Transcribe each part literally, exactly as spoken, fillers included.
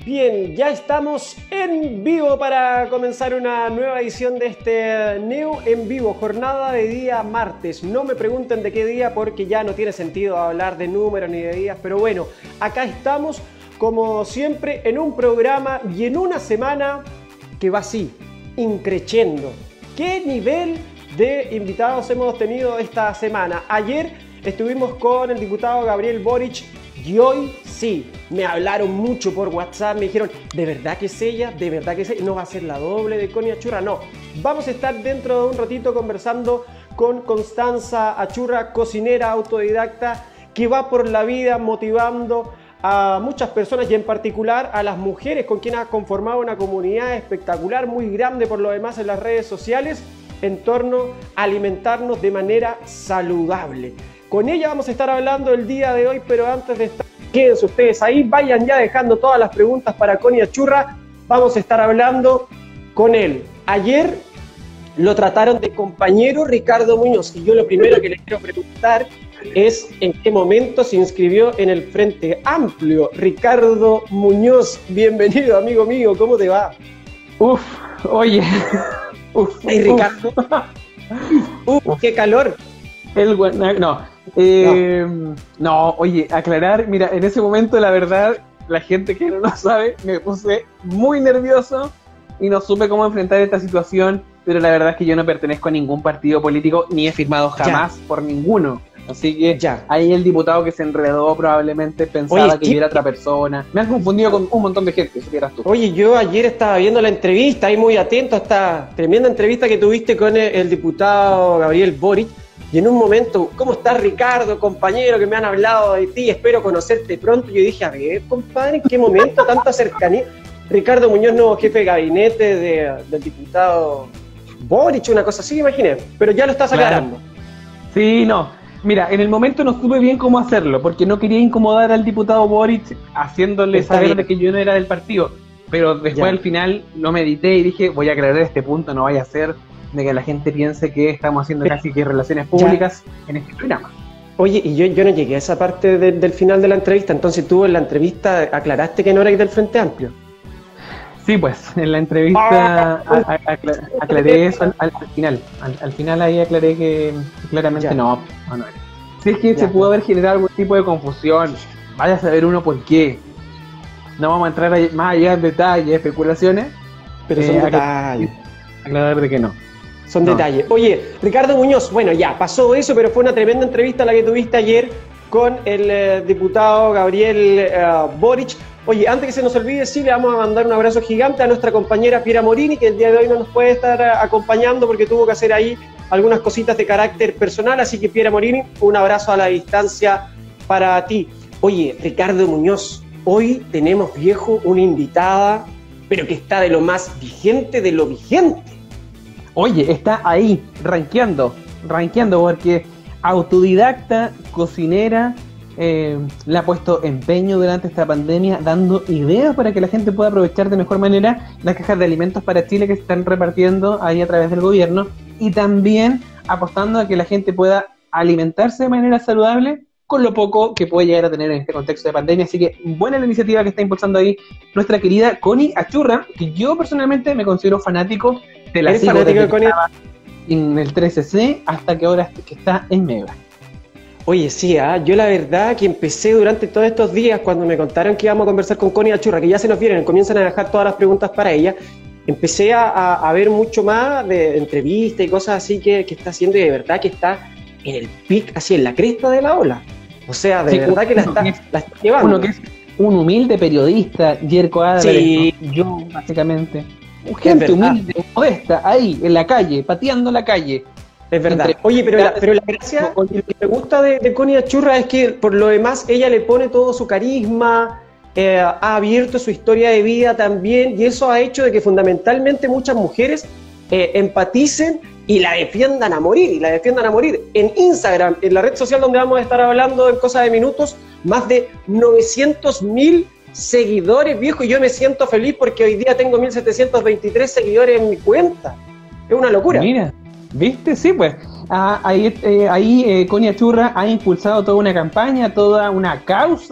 Bien, ya estamos en vivo para comenzar una nueva edición de este Neo en Vivo, jornada de día martes. No me pregunten de qué día porque ya no tiene sentido hablar de números ni de días, pero bueno, acá estamos como siempre en un programa y en una semana que va así, increciendo. ¿Qué nivel de invitados hemos tenido esta semana? Ayer estuvimos con el diputado Gabriel Boric y hoy sí, me hablaron mucho por WhatsApp, me dijeron, ¿de verdad que es ella? ¿De verdad que es ella? ¿No va a ser la doble de Connie Achurra? No, vamos a estar dentro de un ratito conversando con Constanza Achurra, cocinera autodidacta, que va por la vida motivando a muchas personas y en particular a las mujeres con quienes ha conformado una comunidad espectacular, muy grande por lo demás en las redes sociales, en torno a alimentarnos de manera saludable. Con ella vamos a estar hablando el día de hoy, pero antes de estar, quédense ustedes ahí, vayan ya dejando todas las preguntas para Connie Achurra. Vamos a estar hablando con él. Ayer lo trataron de compañero Ricardo Muñoz y yo lo primero que le quiero preguntar es en qué momento se inscribió en el Frente Amplio. Ricardo Muñoz, bienvenido amigo mío, ¿cómo te va? Uf, oye, uf, hey Ricardo, uf, uf, qué calor. El no, no. Eh, no. no, oye, aclarar, mira, en ese momento la verdad, la gente que no lo sabe, me puse muy nervioso y no supe cómo enfrentar esta situación, pero la verdad es que yo no pertenezco a ningún partido político, ni he firmado jamás ya. por ninguno. Así que ya. Ahí el diputado que se enredó probablemente pensaba Oye, que yo era otra persona. Me han confundido con un montón de gente, supieras tú. Oye, yo ayer estaba viendo la entrevista, ahí muy atento a esta tremenda entrevista que tuviste con el, el diputado Gabriel Boric. Y en un momento, ¿cómo estás Ricardo, compañero, que me han hablado de ti? Espero conocerte pronto. Yo dije, a ver, compadre, ¿en qué momento tanta cercanía? Ricardo Muñoz, nuevo jefe de gabinete de, del diputado Boric, una cosa así, imaginé. Pero ya lo estás aclarando. Claro. Sí, no. Mira, en el momento no supe bien cómo hacerlo, porque no quería incomodar al diputado Boric haciéndole Está saber bien. de que yo no era del partido. Pero después ya. al final lo medité y dije, voy a aclarar este punto, no vaya a ser de que la gente piense que estamos haciendo casi que relaciones públicas ya. en este programa. Oye, y yo, yo no llegué a esa parte de, del final de la entrevista, entonces tú en la entrevista aclaraste que no eras del Frente Amplio. Sí, pues, en la entrevista ah, a, a, aclar, aclaré eso al, al final, al, al final ahí aclaré que claramente ya. no, no, no era. Si es que ya, se pudo haber generado algún tipo de confusión, vaya a saber uno por qué. No vamos a entrar a, más allá en detalles, especulaciones, pero eh, son detalles. Aclarar de que no. Son no. detalles. Oye, Ricardo Muñoz, bueno, ya pasó eso, pero fue una tremenda entrevista la que tuviste ayer con el eh, diputado Gabriel eh, Boric. Oye, antes que se nos olvide, sí, le vamos a mandar un abrazo gigante a nuestra compañera Piera Morini, que el día de hoy no nos puede estar uh, acompañando porque tuvo que hacer ahí algunas cositas de carácter personal, así que Piera Morini, un abrazo a la distancia para ti. Oye, Ricardo Muñoz, hoy tenemos, viejo, una invitada, pero que está de lo más vigente de lo vigente. Oye, está ahí, rankeando, rankeando, porque autodidacta, cocinera, eh, le ha puesto empeño durante esta pandemia, dando ideas para que la gente pueda aprovechar de mejor manera las cajas de alimentos para Chile que se están repartiendo ahí a través del gobierno, y también apostando a que la gente pueda alimentarse de manera saludable con lo poco que puede llegar a tener en este contexto de pandemia. Así que buena la iniciativa que está impulsando ahí nuestra querida Connie Achurra, que yo personalmente me considero fanático de la sigo desde que Connie? estaba en el trece ce hasta que ahora que está en Mega. Oye, sí, ¿eh? Yo la verdad que empecé durante todos estos días, cuando me contaron que íbamos a conversar con Connie Achurra, que ya se nos vienen, comienzan a dejar todas las preguntas para ella, empecé a, a, a ver mucho más de entrevistas y cosas así que, que está haciendo, y de verdad que está en el pic, así en la cresta de la ola. O sea, de sí, verdad que la está, es, la está llevando. Uno que es un humilde periodista, Yerko Álvarez, sí. ¿no? Yo, básicamente. Gente humilde, modesta, ahí, en la calle, pateando la calle. Es verdad. Entre... Oye, pero la, pero la gracia, lo que me gusta de, de Connie Achurra es que, por lo demás, ella le pone todo su carisma, eh, ha abierto su historia de vida también, y eso ha hecho de que fundamentalmente muchas mujeres eh, empaticen y la defiendan a morir, y la defiendan a morir. En Instagram, en la red social donde vamos a estar hablando en cosa de minutos, más de novecientos mil seguidores, viejo, y yo me siento feliz porque hoy día tengo mil setecientos veintitrés seguidores en mi cuenta. Es una locura. Mira, ¿viste? Sí, pues. Ah, ahí eh, ahí eh, Connie Achurra ha impulsado toda una campaña, toda una causa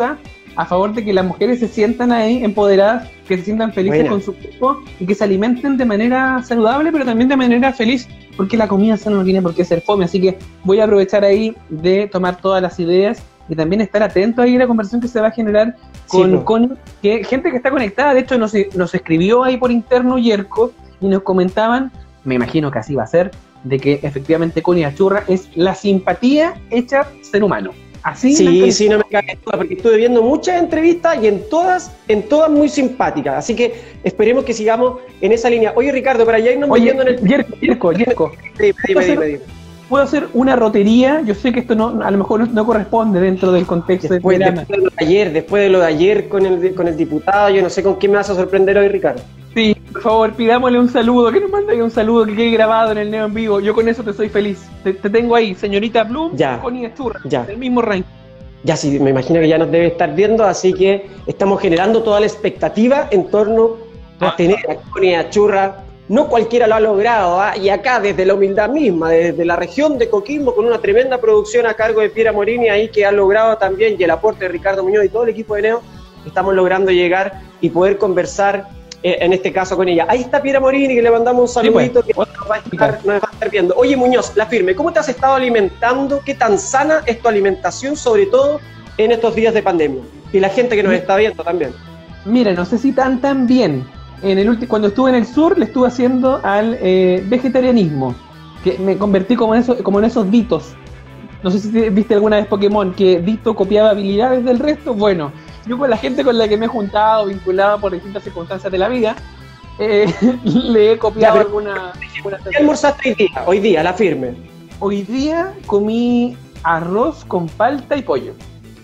a favor de que las mujeres se sientan ahí empoderadas, que se sientan felices Buena. Con su cuerpo y que se alimenten de manera saludable, pero también de manera feliz, porque la comida sana no tiene por qué ser fome. Así que voy a aprovechar ahí de tomar todas las ideas y también estar atento ahí a la conversación que se va a generar con, sí, no. con que, gente que está conectada. De hecho, nos, nos escribió ahí por interno Yerko y nos comentaban, me imagino que así va a ser, de que efectivamente Connie Achurra es la simpatía hecha ser humano. Así sí, sí, no me cae duda, porque estuve viendo muchas entrevistas y en todas, en todas muy simpáticas. Así que esperemos que sigamos en esa línea. Oye, Ricardo, para allá irnos metiendo en el... Yerko, Yerko, Yerko. Dime, dime, dime, dime. Puedo hacer una rotería, yo sé que esto no, a lo mejor no, no corresponde dentro del contexto después, del programa. Después de lo de ayer, después de lo de ayer con el, con el diputado, yo no sé con quién me vas a sorprender hoy, Ricardo. Sí, por favor, pidámosle un saludo, que nos mande ahí un saludo que quede grabado en el Neo en Vivo. Yo con eso te soy feliz. Te, te tengo ahí, señorita Bloom, Connie Achurra, ya. del mismo ranking. Ya sí, me imagino que ya nos debe estar viendo, así que estamos generando toda la expectativa en torno a ah, tener a Connie Achurra. No cualquiera lo ha logrado, ¿eh? Y acá desde la humildad misma, desde la región de Coquimbo, con una tremenda producción a cargo de Piera Morini, ahí que ha logrado también, y el aporte de Ricardo Muñoz y todo el equipo de Neo, estamos logrando llegar y poder conversar, eh, en este caso con ella. Ahí está Piera Morini, que le mandamos un saludito, sí, pues. que nos va, a estar, nos va a estar viendo. Oye, Muñoz, La Firme, ¿cómo te has estado alimentando? ¿Qué tan sana es tu alimentación, sobre todo en estos días de pandemia? Y la gente que nos está viendo también. Mira, no sé si tan tan bien. En el ulti- cuando estuve en el sur le estuve haciendo al eh, vegetarianismo, que me convertí como en, eso, como en esos Ditos. No sé si viste alguna vez Pokémon, que Dito copiaba habilidades del resto. Bueno, yo con la gente con la que me he juntado, vinculado por distintas circunstancias de la vida, eh, le he copiado ya, alguna... ¿Qué almorzaste hoy día? Hoy día, La Firme. Hoy día comí arroz con palta y pollo.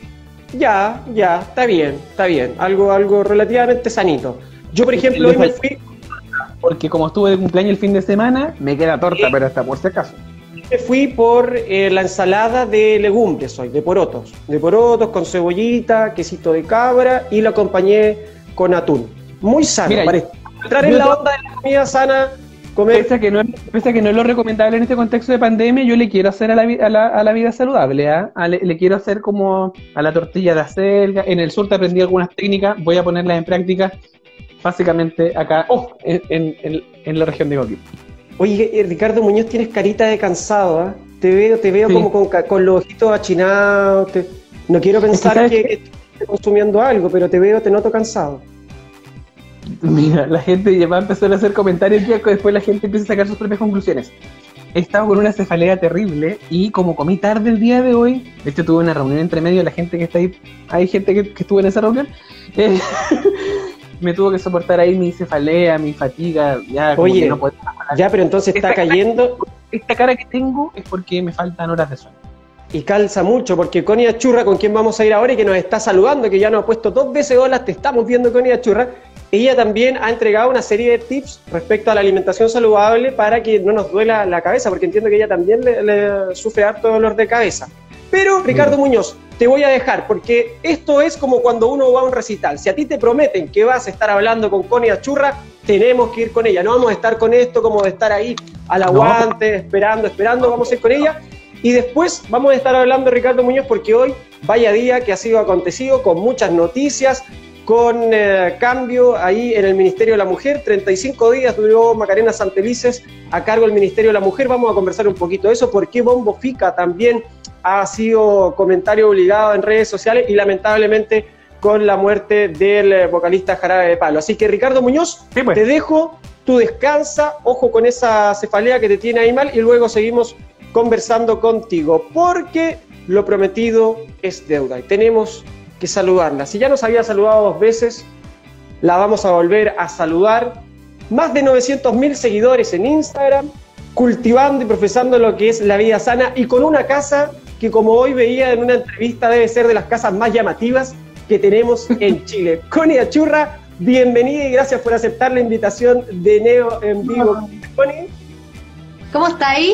Ya, ya, está bien, está bien. Algo, algo relativamente sanito. Yo, por ejemplo, hoy me fui... Porque como estuve de cumpleaños el fin de semana, me queda torta, eh, pero hasta por si acaso. Me fui por eh, la ensalada de legumbres hoy, de porotos. De porotos con cebollita, quesito de cabra, y lo acompañé con atún. Muy sano, Mira, parece. Entrar en la to... onda de la comida sana, comer... Pese a, que no, pese a que no es lo recomendable en este contexto de pandemia, yo le quiero hacer a la, a la, a la vida saludable, ¿eh? a, le, le quiero hacer como a la tortilla de acelga. En el sur te aprendí algunas técnicas, voy a ponerlas en práctica. Básicamente acá, oh, en, en, en la región de Coquimbo. Oye, Ricardo Muñoz, tienes carita de cansado, ¿eh? Te veo, te veo sí. como con, con los ojitos achinados. Te... No quiero pensar es que, que, que estás consumiendo algo, pero te veo, te noto cansado. Mira, la gente ya va a empezar a hacer comentarios y después la gente empieza a sacar sus propias conclusiones. He estado con una cefalea terrible y como comí tarde el día de hoy, de hecho tuve una reunión entre medio de la gente que está ahí, hay gente que, que estuvo en esa reunión, eh, me tuvo que soportar ahí mi cefalea, mi fatiga, ya como Oye, que no puedo... ya, pero entonces está esta cayendo... Cara, esta cara que tengo es porque me faltan horas de sueño. Y calza mucho, porque Connie Achurra, con quien vamos a ir ahora y que nos está saludando, que ya nos ha puesto dos veces hola, te estamos viendo, Connie Achurra, ella también ha entregado una serie de tips respecto a la alimentación saludable para que no nos duela la cabeza, porque entiendo que ella también le, le sufre harto dolor de cabeza. Pero, Ricardo Mira. Muñoz, te voy a dejar, porque esto es como cuando uno va a un recital. Si a ti te prometen que vas a estar hablando con Connie Achurra, tenemos que ir con ella. No vamos a estar con esto como de estar ahí al aguante, no. esperando, esperando, vamos a ir con ella. Y después vamos a estar hablando, Ricardo Muñoz, porque hoy, vaya día que ha sido acontecido, con muchas noticias, con eh, cambio ahí en el Ministerio de la Mujer. treinta y cinco días duró Macarena Santelices a cargo del Ministerio de la Mujer. Vamos a conversar un poquito de eso, porque Bombo Fica también ha sido comentario obligado en redes sociales y lamentablemente con la muerte del vocalista Jarabe de Palo. Así que, Ricardo Muñoz, sí, pues. te dejo, tú descansa, ojo con esa cefalea que te tiene ahí mal, y luego seguimos conversando contigo, porque lo prometido es deuda y tenemos que saludarla. Si ya nos había saludado dos veces, la vamos a volver a saludar. Más de novecientos mil seguidores en Instagram, cultivando y profesando lo que es la vida sana, y con una casa que, como hoy veía en una entrevista, debe ser de las casas más llamativas que tenemos en Chile. Connie Achurra, bienvenida y gracias por aceptar la invitación de Neo en Vivo. Connie, ¿cómo está ahí?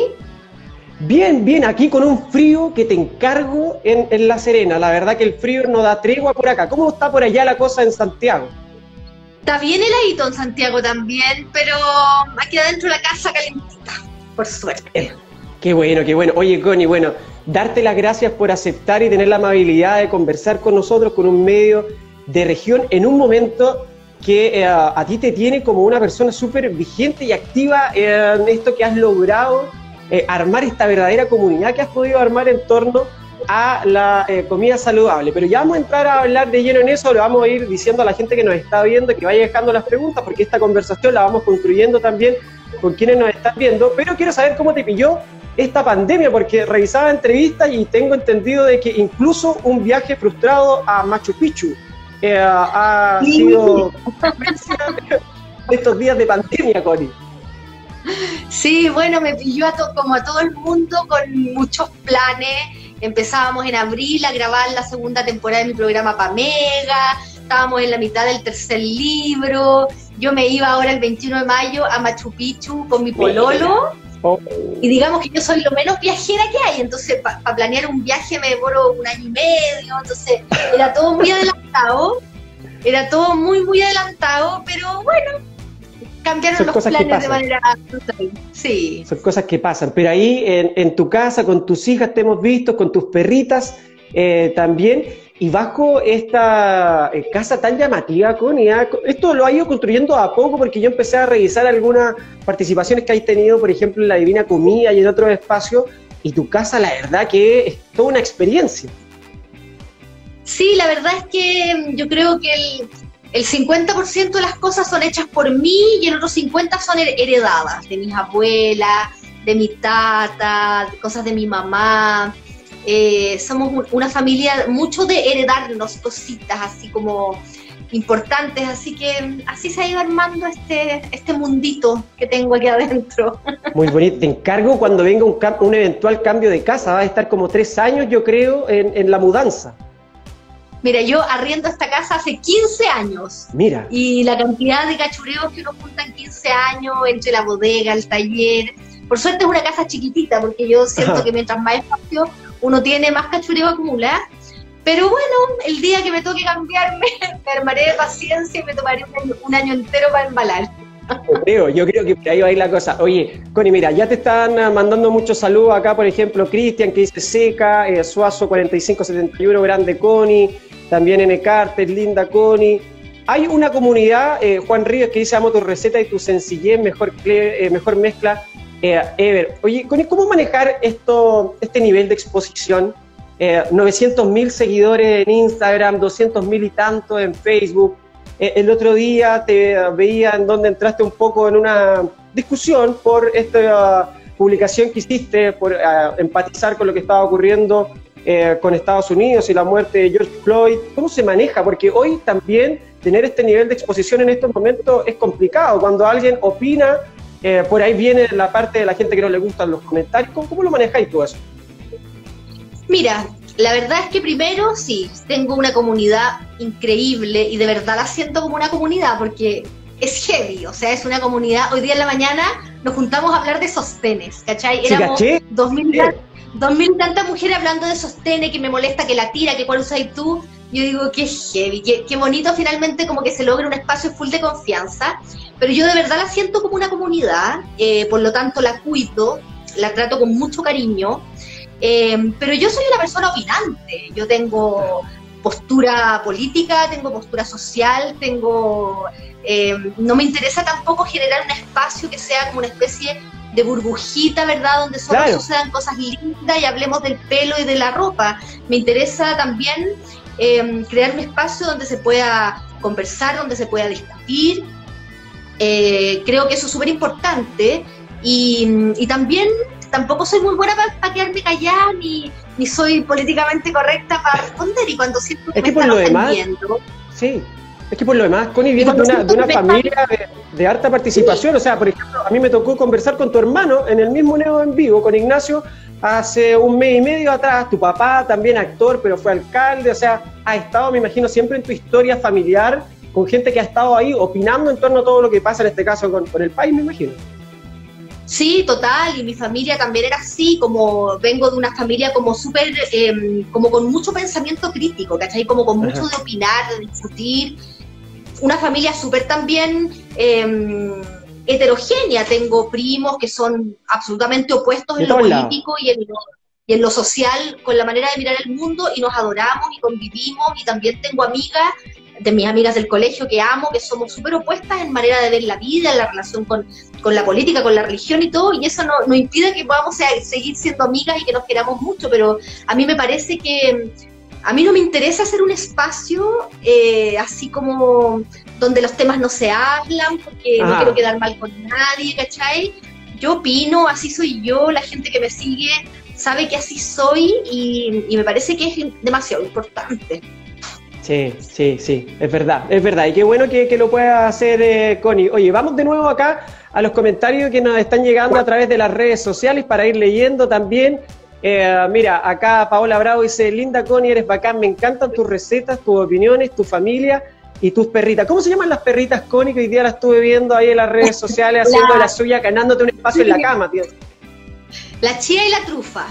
Bien, bien, aquí con un frío que te encargo en, en La Serena. La verdad que el frío no da tregua por acá. ¿Cómo está por allá la cosa en Santiago? Está bien heladito en Santiago también, pero aquí adentro la casa calentita, por suerte. Eh, Qué bueno, qué bueno. Oye, Connie, bueno, darte las gracias por aceptar y tener la amabilidad de conversar con nosotros, con un medio de región, en un momento que eh, a ti te tiene como una persona súper vigente y activa en esto que has logrado, eh, armar esta verdadera comunidad que has podido armar en torno a la eh, comida saludable. Pero ya vamos a entrar a hablar de lleno en eso, le vamos a ir diciendo a la gente que nos está viendo que vaya dejando las preguntas, porque esta conversación la vamos construyendo también con quienes nos están viendo. Pero quiero saber cómo te pilló esta pandemia, porque revisaba entrevistas y tengo entendido de que incluso un viaje frustrado a Machu Picchu eh, ha sí. sido estos días de pandemia, Connie. Sí, bueno, me pilló a to- como a todo el mundo con muchos planes. Empezábamos en abril a grabar la segunda temporada de mi programa Pamega, estábamos en la mitad del tercer libro, yo me iba ahora el veintiuno de mayo a Machu Picchu con mi pololo, oh. y digamos que yo soy lo menos viajera que hay, entonces para pa planear un viaje me demoro un año y medio, entonces era todo muy adelantado, era todo muy muy adelantado, pero bueno, cambiaron Son los cosas planes que de manera brutal. Sí. Son cosas que pasan, pero ahí en, en tu casa, con tus hijas te hemos visto, con tus perritas eh, también, y bajo esta eh, casa tan llamativa, Connie, ¿eh? Esto lo ha ido construyendo a poco, porque yo empecé a revisar algunas participaciones que has tenido, por ejemplo, en La Divina Comida y en otros espacios, y tu casa, la verdad que es toda una experiencia. Sí, la verdad es que yo creo que el... El cincuenta por ciento de las cosas son hechas por mí y el otro cincuenta por ciento son heredadas de mis abuelas, de mi tata, de cosas de mi mamá. Eh, somos una familia mucho de heredarnos cositas así como importantes, así que así se ha ido armando este, este mundito que tengo aquí adentro. Muy bonito. Te encargo cuando venga un, un eventual cambio de casa, va a estar como tres años, yo creo, en, en la mudanza. Mira, yo arriendo esta casa hace quince años. Mira. Y la cantidad de cachureos que uno junta en quince años, entre la bodega, el taller. Por suerte es una casa chiquitita, porque yo siento Ajá. que mientras más espacio uno tiene, más cachureo acumula. Pero bueno, el día que me toque cambiarme, me armaré de paciencia y me tomaré un año, un año entero para embalar. Yo creo, yo creo que por ahí va a ir la cosa. Oye, Connie, mira, ya te están mandando muchos saludos acá, por ejemplo, Cristian, que dice Seca, eh, Suazo cuarenta y cinco setenta y uno, grande Connie. También N. Carter, linda Connie. Hay una comunidad, eh, Juan Ríos, que dice: amo tu receta y tu sencillez, mejor, eh, mejor mezcla eh, ever. Oye, Connie, ¿cómo manejar esto, este nivel de exposición? Eh, novecientos mil seguidores en Instagram, doscientos mil y tanto en Facebook. Eh, el otro día te veía en donde entraste un poco en una discusión por esta uh, publicación que hiciste, por uh, empatizar con lo que estaba ocurriendo Eh, con Estados Unidos y la muerte de George Floyd. ¿Cómo se maneja? Porque hoy también tener este nivel de exposición en estos momentos es complicado. Cuando alguien opina, eh, por ahí viene la parte de la gente que no le gustan los comentarios. ¿Cómo, cómo lo manejáis tú eso? Mira, la verdad es que primero sí, tengo una comunidad increíble y de verdad la siento como una comunidad porque es heavy, o sea, es una comunidad. Hoy día en la mañana nos juntamos a hablar de sostenes, ¿cachai? Éramos dos mil Dos mil tantas mujeres hablando de sostene, que me molesta, que la tira, que cuál usáis tú. Yo digo, qué heavy, qué, qué bonito finalmente como que se logra un espacio full de confianza, pero yo de verdad la siento como una comunidad, eh, por lo tanto la cuido, la trato con mucho cariño, eh, pero yo soy una persona opinante, yo tengo postura política, tengo postura social, tengo... Eh, no me interesa tampoco generar un espacio que sea como una especie de burbujita, ¿verdad? Donde solo claro. sucedan cosas lindas y hablemos del pelo y de la ropa. Me interesa también eh, crear un espacio donde se pueda conversar, donde se pueda discutir. Eh, creo que eso es súper importante. Y, y también tampoco soy muy buena para pa quedarme callada, ni, ni soy políticamente correcta para responder. Y cuando siento que es me que por están lo ofendiendo... Demás, sí. Es que por lo demás, Connie viene de una, de una familia de, de harta participación. Sí. O sea, por ejemplo, a mí me tocó conversar con tu hermano en el mismo Neo en Vivo, con Ignacio, hace un mes y medio atrás. Tu papá también actor, pero fue alcalde. O sea, ha estado, me imagino, siempre en tu historia familiar, con gente que ha estado ahí opinando en torno a todo lo que pasa, en este caso con, con el país, me imagino. Sí, total, y mi familia también era así, como vengo de una familia como súper, eh, como con mucho pensamiento crítico, ¿cachai? Como con mucho Ajá. de opinar, de discutir, una familia súper también, eh, heterogénea. Tengo primos que son absolutamente opuestos en lo político y en lo, y en lo social, con la manera de mirar el mundo, y nos adoramos y convivimos. Y también tengo amigas, de mis amigas del colegio que amo, que somos súper opuestas en manera de ver la vida, en la relación con, con la política, con la religión y todo, y eso no, no impide que podamos seguir siendo amigas y que nos queramos mucho, pero a mí me parece que a mí no me interesa hacer un espacio eh, así como donde los temas no se hablan, porque Ajá. no quiero quedar mal con nadie, ¿cachai? Yo opino, así soy yo, la gente que me sigue sabe que así soy, y, y me parece que es demasiado importante. Sí, sí, sí, es verdad, es verdad. Y qué bueno que, que lo pueda hacer eh, Connie. Oye, vamos de nuevo acá a los comentarios que nos están llegando a través de las redes sociales para ir leyendo también. Eh, mira, acá Paola Bravo dice, linda Connie, eres bacán, me encantan tus recetas, tus opiniones, tu familia y tus perritas. ¿Cómo se llaman las perritas, Connie, que hoy día las estuve viendo ahí en las redes sociales haciendo la, la suya, ganándote un espacio sí. en la cama, tío? La chía y la trufa.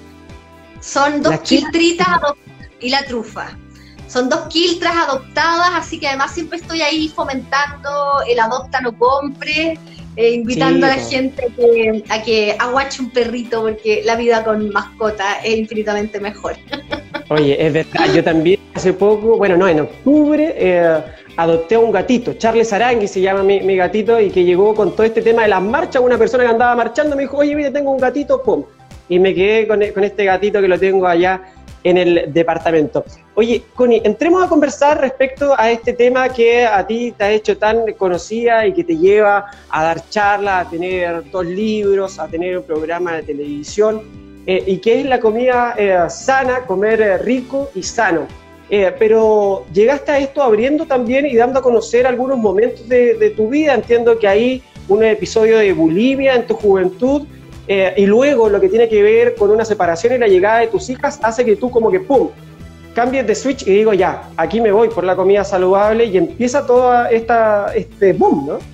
Son dos quiltritas y la trufa. Son dos quiltras adoptadas, así que además siempre estoy ahí fomentando el adopta, no compre, eh, invitando sí, a la gente a que, a que aguache un perrito, porque la vida con mascota es infinitamente mejor. Oye, es verdad, yo también hace poco, bueno, no, en octubre, eh, adopté a un gatito, Charles Arangui se llama mi, mi gatito, y que llegó con todo este tema de las marchas. Una persona que andaba marchando me dijo, oye, mira, tengo un gatito, pum, y me quedé con, con este gatito que lo tengo allá en el departamento. Oye, Connie, entremos a conversar respecto a este tema que a ti te ha hecho tan conocida y que te lleva a dar charlas, a tener dos libros, a tener un programa de televisión, eh, y que es la comida eh, sana, comer eh, rico y sano. Eh, pero llegaste a esto abriendo también y dando a conocer algunos momentos de, de tu vida. Entiendo que hay un episodio de bulimia en tu juventud, Eh, y luego lo que tiene que ver con una separación y la llegada de tus hijas hace que tú como que ¡pum! Cambies de switch y digo ya, aquí me voy por la comida saludable, y empieza toda esta, este boom, ¿no?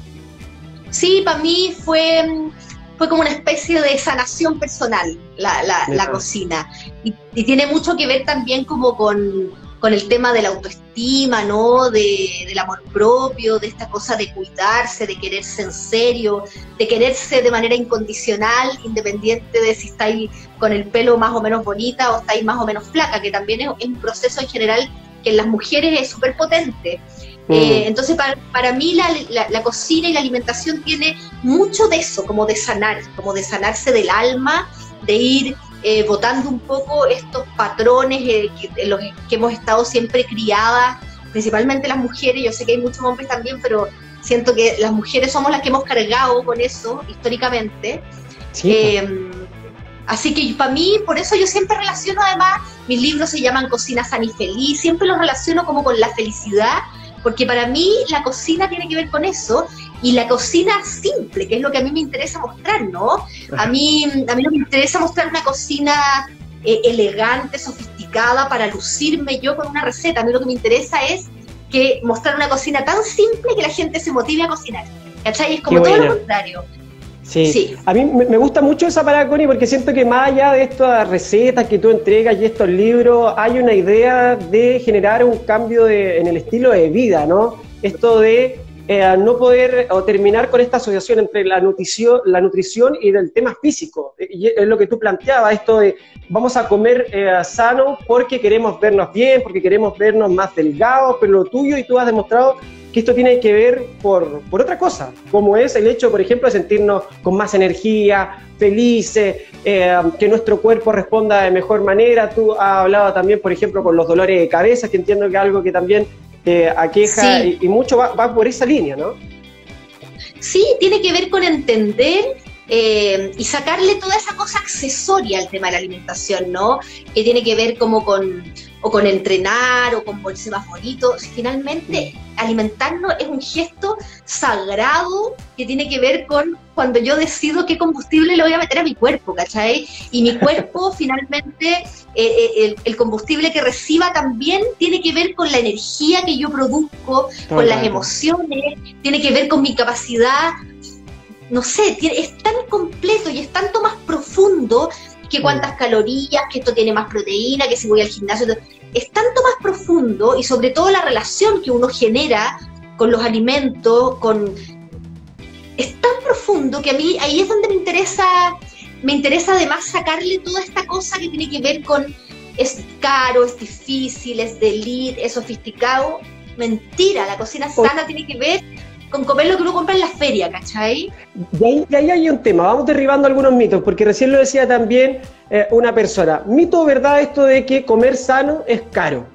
Sí, para mí fue, fue como una especie de sanación personal la, la, la cocina, y, y tiene mucho que ver también como con, con el tema de la autoestima, ¿no? De, del amor propio, de esta cosa de cuidarse, de quererse en serio, de quererse de manera incondicional, independiente de si estáis con el pelo más o menos bonita o estáis más o menos flaca, que también es, es un proceso en general que en las mujeres es súper potente. Mm. Eh, entonces, para, para mí la, la, la cocina y la alimentación tiene mucho de eso, como de sanar, como de sanarse del alma, de ir Eh, botando un poco estos patrones eh, que, en los que hemos estado siempre criadas, principalmente las mujeres. Yo sé que hay muchos hombres también, pero siento que las mujeres somos las que hemos cargado con eso históricamente. Sí. Eh, así que para mí, por eso yo siempre relaciono, además, mis libros se llaman Cocina Sana y Feliz, siempre los relaciono como con la felicidad, porque para mí la cocina tiene que ver con eso, y la cocina simple, que es lo que a mí me interesa mostrar, ¿no? A mí, a mí no me interesa mostrar una cocina eh, elegante, sofisticada, para lucirme yo con una receta. A mí lo que me interesa es que mostrar una cocina tan simple que la gente se motive a cocinar, ¿cachai? Es como todo lo contrario. Sí. sí, a mí me gusta mucho esa palabra, Connie, porque siento que más allá de estas recetas que tú entregas y estos libros, hay una idea de generar un cambio de, en el estilo de vida, ¿no? Esto de eh, no poder o terminar con esta asociación entre la nutrición, la nutrición y el tema físico. Y es lo que tú planteabas, esto de vamos a comer eh, sano porque queremos vernos bien, porque queremos vernos más delgados, pero lo tuyo, y tú has demostrado que esto tiene que ver por, por otra cosa, como es el hecho, por ejemplo, de sentirnos con más energía, felices, eh, que nuestro cuerpo responda de mejor manera. Tú has hablado también, por ejemplo, con los dolores de cabeza, que entiendo que es algo que también te aqueja, sí. y, y mucho va, va por esa línea, ¿no? Sí, tiene que ver con entender eh, y sacarle toda esa cosa accesoria al tema de la alimentación, ¿no? Que tiene que ver como con, o con entrenar, o con volverse más bonito. Finalmente, alimentarnos es un gesto sagrado que tiene que ver con cuando yo decido qué combustible le voy a meter a mi cuerpo, ¿cachai? Y mi cuerpo, finalmente, eh, el, el combustible que reciba también tiene que ver con la energía que yo produzco, con oh, las claro. emociones, tiene que ver con mi capacidad. No sé, tiene, es tan completo y es tanto más profundo que cuántas calorías, que esto tiene más proteína, que si voy al gimnasio. Es tanto más profundo, y sobre todo la relación que uno genera con los alimentos, con... profundo que a mí ahí es donde me interesa, me interesa además sacarle toda esta cosa que tiene que ver con es caro, es difícil, es de elite, es sofisticado. Mentira, la cocina sana tiene que ver con comer lo que uno compra en la feria, ¿cachai? Y ahí, y ahí hay un tema, vamos derribando algunos mitos, porque recién lo decía también eh, una persona. ¿Mito o verdad esto de que comer sano es caro?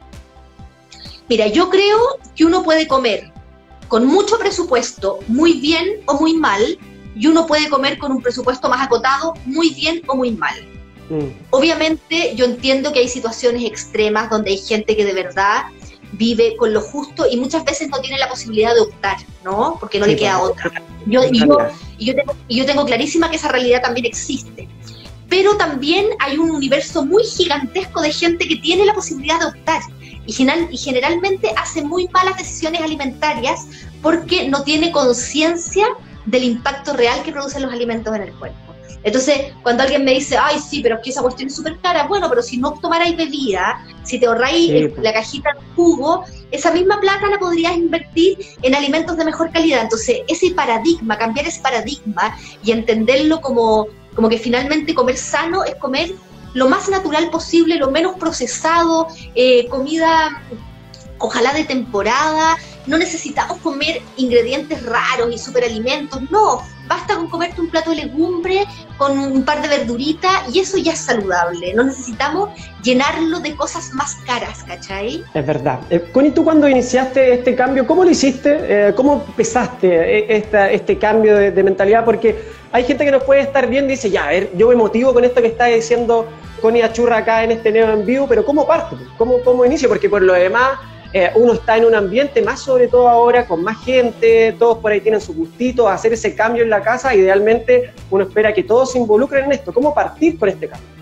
Mira, yo creo que uno puede comer con mucho presupuesto muy bien o muy mal, y uno puede comer con un presupuesto más acotado muy bien o muy mal. Mm. Obviamente yo entiendo que hay situaciones extremas donde hay gente que de verdad vive con lo justo y muchas veces no tiene la posibilidad de optar, ¿no? Porque no sí, le queda pues, otra. Yo, y, yo, y, yo tengo, y yo tengo clarísima que esa realidad también existe. Pero también hay un universo muy gigantesco de gente que tiene la posibilidad de optar y, general, y generalmente hace muy malas decisiones alimentarias porque no tiene conciencia del impacto real que producen los alimentos en el cuerpo. Entonces, cuando alguien me dice, ay, sí, pero es que esa cuestión es súper cara, bueno, pero si no tomarais bebida, si te ahorráis sí, pues. la cajita de jugo, esa misma plata la podrías invertir en alimentos de mejor calidad. Entonces, ese paradigma, cambiar ese paradigma y entenderlo como, como que finalmente comer sano es comer lo más natural posible, lo menos procesado, eh, comida ojalá de temporada. No necesitamos comer ingredientes raros y superalimentos, no, basta con comerte un plato de legumbre con un par de verduritas y eso ya es saludable, no necesitamos llenarlo de cosas más caras, ¿cachai? Es verdad. Eh, Connie, tú cuando iniciaste este cambio, ¿cómo lo hiciste? Eh, ¿Cómo empezaste esta, este cambio de, de mentalidad? Porque hay gente que nos puede estar viendo y dice, ya, a ver, yo me motivo con esto que está diciendo Connie Achurra acá en este Neo en Vivo, pero ¿cómo parto? ¿Cómo, cómo inicio? Porque por lo demás... Eh, uno está en un ambiente, más sobre todo ahora, con más gente, todos por ahí tienen su gustito, hacer ese cambio en la casa, idealmente uno espera que todos se involucren en esto. ¿Cómo partir con este cambio?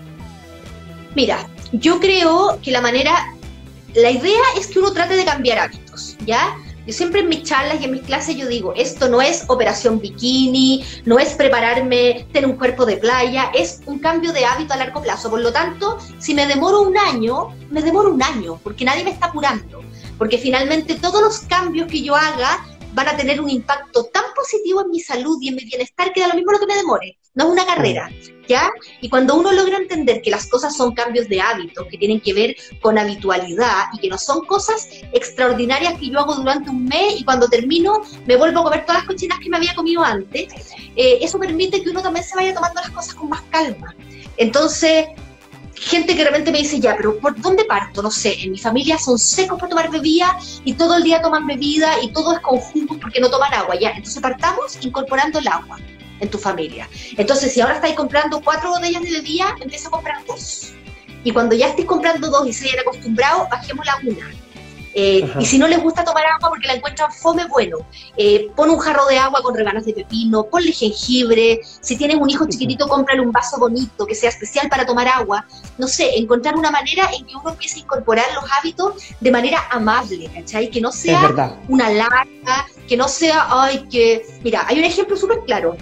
Mira, yo creo que la manera, la idea es que uno trate de cambiar hábitos, ¿ya? Yo siempre en mis charlas y en mis clases yo digo, esto no es operación bikini, no es prepararme, tener un cuerpo de playa, es un cambio de hábito a largo plazo. Por lo tanto, si me demoro un año, me demoro un año, porque nadie me está apurando. Porque finalmente todos los cambios que yo haga van a tener un impacto tan positivo en mi salud y en mi bienestar que da lo mismo lo que me demore, no es una carrera, ¿ya? Y cuando uno logra entender que las cosas son cambios de hábitos, que tienen que ver con habitualidad y que no son cosas extraordinarias que yo hago durante un mes y cuando termino me vuelvo a comer todas las cochinas que me había comido antes, eh, eso permite que uno también se vaya tomando las cosas con más calma. Entonces... gente que de repente me dice, ya, pero ¿por dónde parto? No sé, en mi familia son secos para tomar bebida y todo el día toman bebida y todo es con jugos porque no toman agua, ya. Entonces partamos incorporando el agua en tu familia. Entonces, si ahora estáis comprando cuatro botellas de bebida, empieza a comprar dos. Y cuando ya estés comprando dos y se hayan acostumbrado, bajemos la una. Eh, y si no les gusta tomar agua porque la encuentran fome, bueno, eh, pon un jarro de agua con rebanas de pepino, ponle jengibre, si tienes un hijo chiquitito, cómprale un vaso bonito que sea especial para tomar agua, no sé, encontrar una manera en que uno empiece a incorporar los hábitos de manera amable, ¿cachai? Que no sea una larga, que no sea, ay, que... Mira, hay un ejemplo súper claro,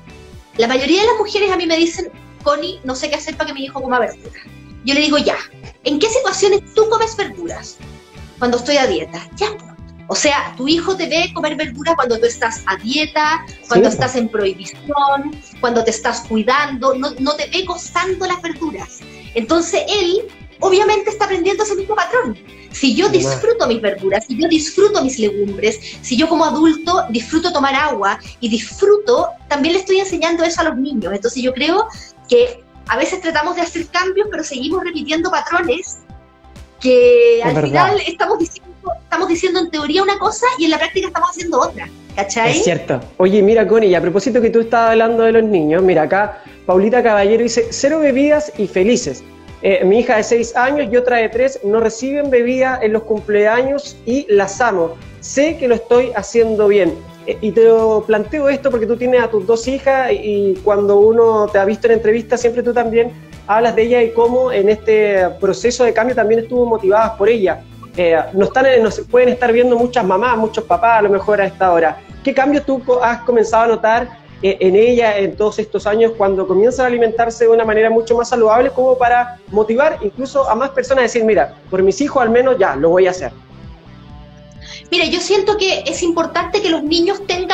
la mayoría de las mujeres a mí me dicen, Connie, no sé qué hacer para que mi hijo coma verduras. Yo le digo, ya, ¿en qué situaciones tú comes verduras? Cuando estoy a dieta, ya. O sea, tu hijo te ve comer verduras cuando tú estás a dieta, cuando sí. estás en prohibición, cuando te estás cuidando, no, no te ve gozando las verduras. Entonces él, obviamente, está aprendiendo ese mismo patrón. Si yo disfruto mis verduras, si yo disfruto mis legumbres, si yo como adulto disfruto tomar agua y disfruto, también le estoy enseñando eso a los niños. Entonces yo creo que a veces tratamos de hacer cambios, pero seguimos repitiendo patrones que al final estamos diciendo, estamos diciendo en teoría una cosa y en la práctica estamos haciendo otra, ¿cachai? Es cierto. Oye, mira, Connie, y a propósito que tú estabas hablando de los niños, mira, acá Paulita Caballero dice, cero bebidas y felices. Eh, mi hija de seis años y otra de tres no reciben bebida en los cumpleaños y las amo. Sé que lo estoy haciendo bien. Eh, y te lo planteo esto porque tú tienes a tus dos hijas y, y cuando uno te ha visto en entrevistas, siempre tú también hablas de ella y cómo en este proceso de cambio también estuvo motivadas por ella. Eh, no están, nos pueden estar viendo muchas mamás, muchos papás a lo mejor a esta hora. ¿Qué cambios tú has comenzado a notar eh, en ella en todos estos años cuando comienzan a alimentarse de una manera mucho más saludable como para motivar incluso a más personas a decir, mira, por mis hijos al menos ya, lo voy a hacer? Mira, yo siento que es importante que los niños tengan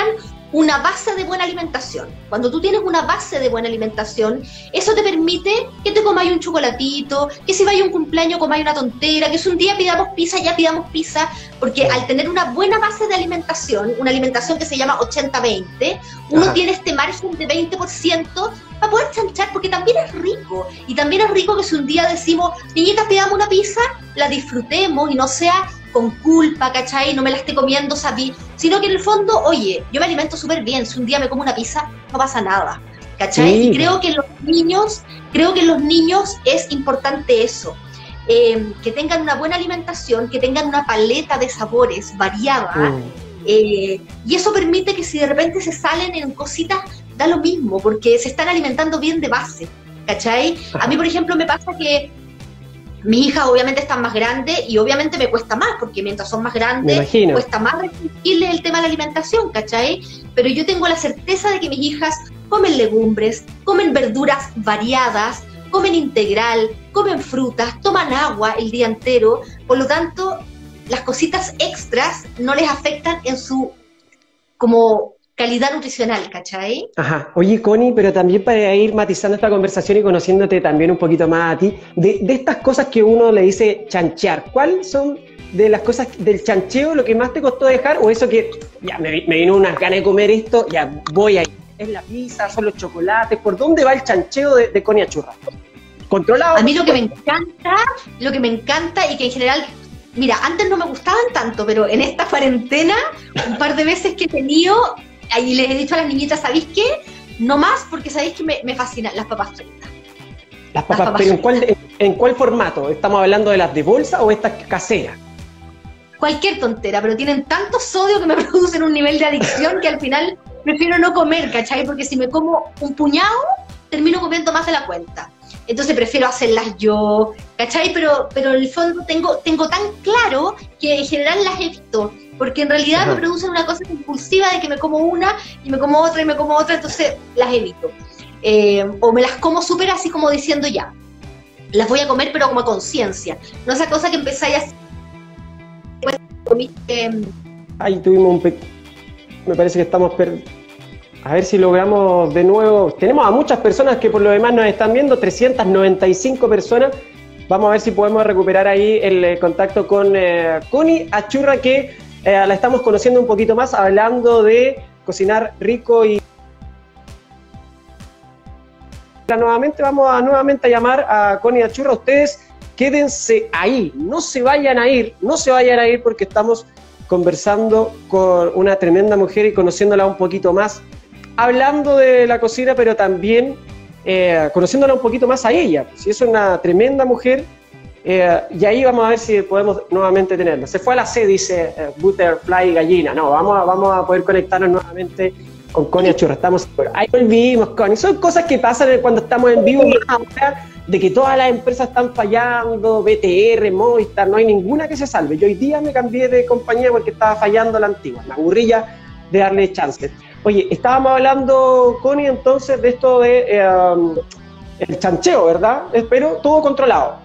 una base de buena alimentación. Cuando tú tienes una base de buena alimentación, eso te permite que te comáis un chocolatito, que si vais a un cumpleaños comáis una tontera, que si un día pidamos pizza, ya pidamos pizza, porque al tener una buena base de alimentación, una alimentación que se llama ochenta veinte, uno Ajá. tiene este margen de veinte por ciento para poder chanchar, porque también es rico. Y también es rico que si un día decimos, niñitas, pidamos una pizza, la disfrutemos y no sea con culpa, ¿cachai? No me la esté comiendo, sabí, sino que en el fondo, oye, yo me alimento súper bien, si un día me como una pizza, no pasa nada, ¿cachai? Sí. Y creo que en los niños, creo que en los niños es importante eso, eh, que tengan una buena alimentación, que tengan una paleta de sabores variada, mm. eh, y eso permite que si de repente se salen en cositas, da lo mismo, porque se están alimentando bien de base, ¿cachai? A mí, por ejemplo, me pasa que mis hijas obviamente están más grandes y obviamente me cuesta más, porque mientras son más grandes cuesta más restringirles el tema de la alimentación, ¿cachai? Pero yo tengo la certeza de que mis hijas comen legumbres, comen verduras variadas, comen integral, comen frutas, toman agua el día entero, por lo tanto las cositas extras no les afectan en su como calidad nutricional, ¿cachai? Ajá. Oye, Connie, pero también para ir matizando esta conversación y conociéndote también un poquito más a ti, de, de estas cosas que uno le dice chanchear, ¿cuáles son de las cosas del chancheo lo que más te costó dejar? O eso que, ya, me, me vino unas ganas de comer esto, ya voy ahí. ¿Es la pizza, son los chocolates? ¿Por dónde va el chancheo de, de Connie Achurra? ¿Controlado? A mí lo que me encanta, lo que me encanta y que en general... Mira, antes no me gustaban tanto, pero en esta cuarentena, un par de veces que he tenido... Ahí les he dicho a las niñitas, ¿sabéis qué? No más, porque sabéis que me, me fascinan las papas fritas. Las papas, las papas pero ¿en cuál, en, ¿en cuál formato? ¿Estamos hablando de las de bolsa o estas caseras? Cualquier tontera, pero tienen tanto sodio que me producen un nivel de adicción que al final prefiero no comer, ¿cachai? Porque si me como un puñado, termino comiendo más de la cuenta. Entonces prefiero hacerlas yo, ¿cachai? Pero, pero en el fondo tengo, tengo tan claro que en general las evito, porque en realidad Ajá. me producen una cosa impulsiva de que me como una y me como otra y me como otra, entonces las evito. Eh, o me las como súper así como diciendo ya, las voy a comer pero como a conciencia, no esa cosa que empezáis a hacer. Eh, Ahí tuvimos un pe... me parece que estamos per... a ver si logramos de nuevo, tenemos a muchas personas que por lo demás nos están viendo, trescientas noventa y cinco personas, vamos a ver si podemos recuperar ahí el eh, contacto con eh, Connie Achurra, que Eh, la estamos conociendo un poquito más, hablando de cocinar rico y... Nuevamente vamos a, nuevamente a llamar a Connie Achurra. Ustedes quédense ahí, no se vayan a ir, no se vayan a ir porque estamos conversando con una tremenda mujer y conociéndola un poquito más, hablando de la cocina, pero también eh, conociéndola un poquito más a ella. Si es una tremenda mujer, Eh, y ahí vamos a ver si podemos nuevamente tenerla. Se fue a la C, dice eh, Butterfly Gallina. No, vamos a, vamos a poder conectarnos nuevamente con Connie Achurra. Estamos, ahí volvimos, Connie. Son cosas que pasan cuando estamos en vivo, más ahora de que todas las empresas están fallando, B T R, Movistar, no hay ninguna que se salve. Yo hoy día me cambié de compañía porque estaba fallando la antigua. Me aburrí ya de darle chances. Oye, estábamos hablando, Connie, entonces de esto de eh, um, el chancheo, ¿verdad? Pero todo controlado.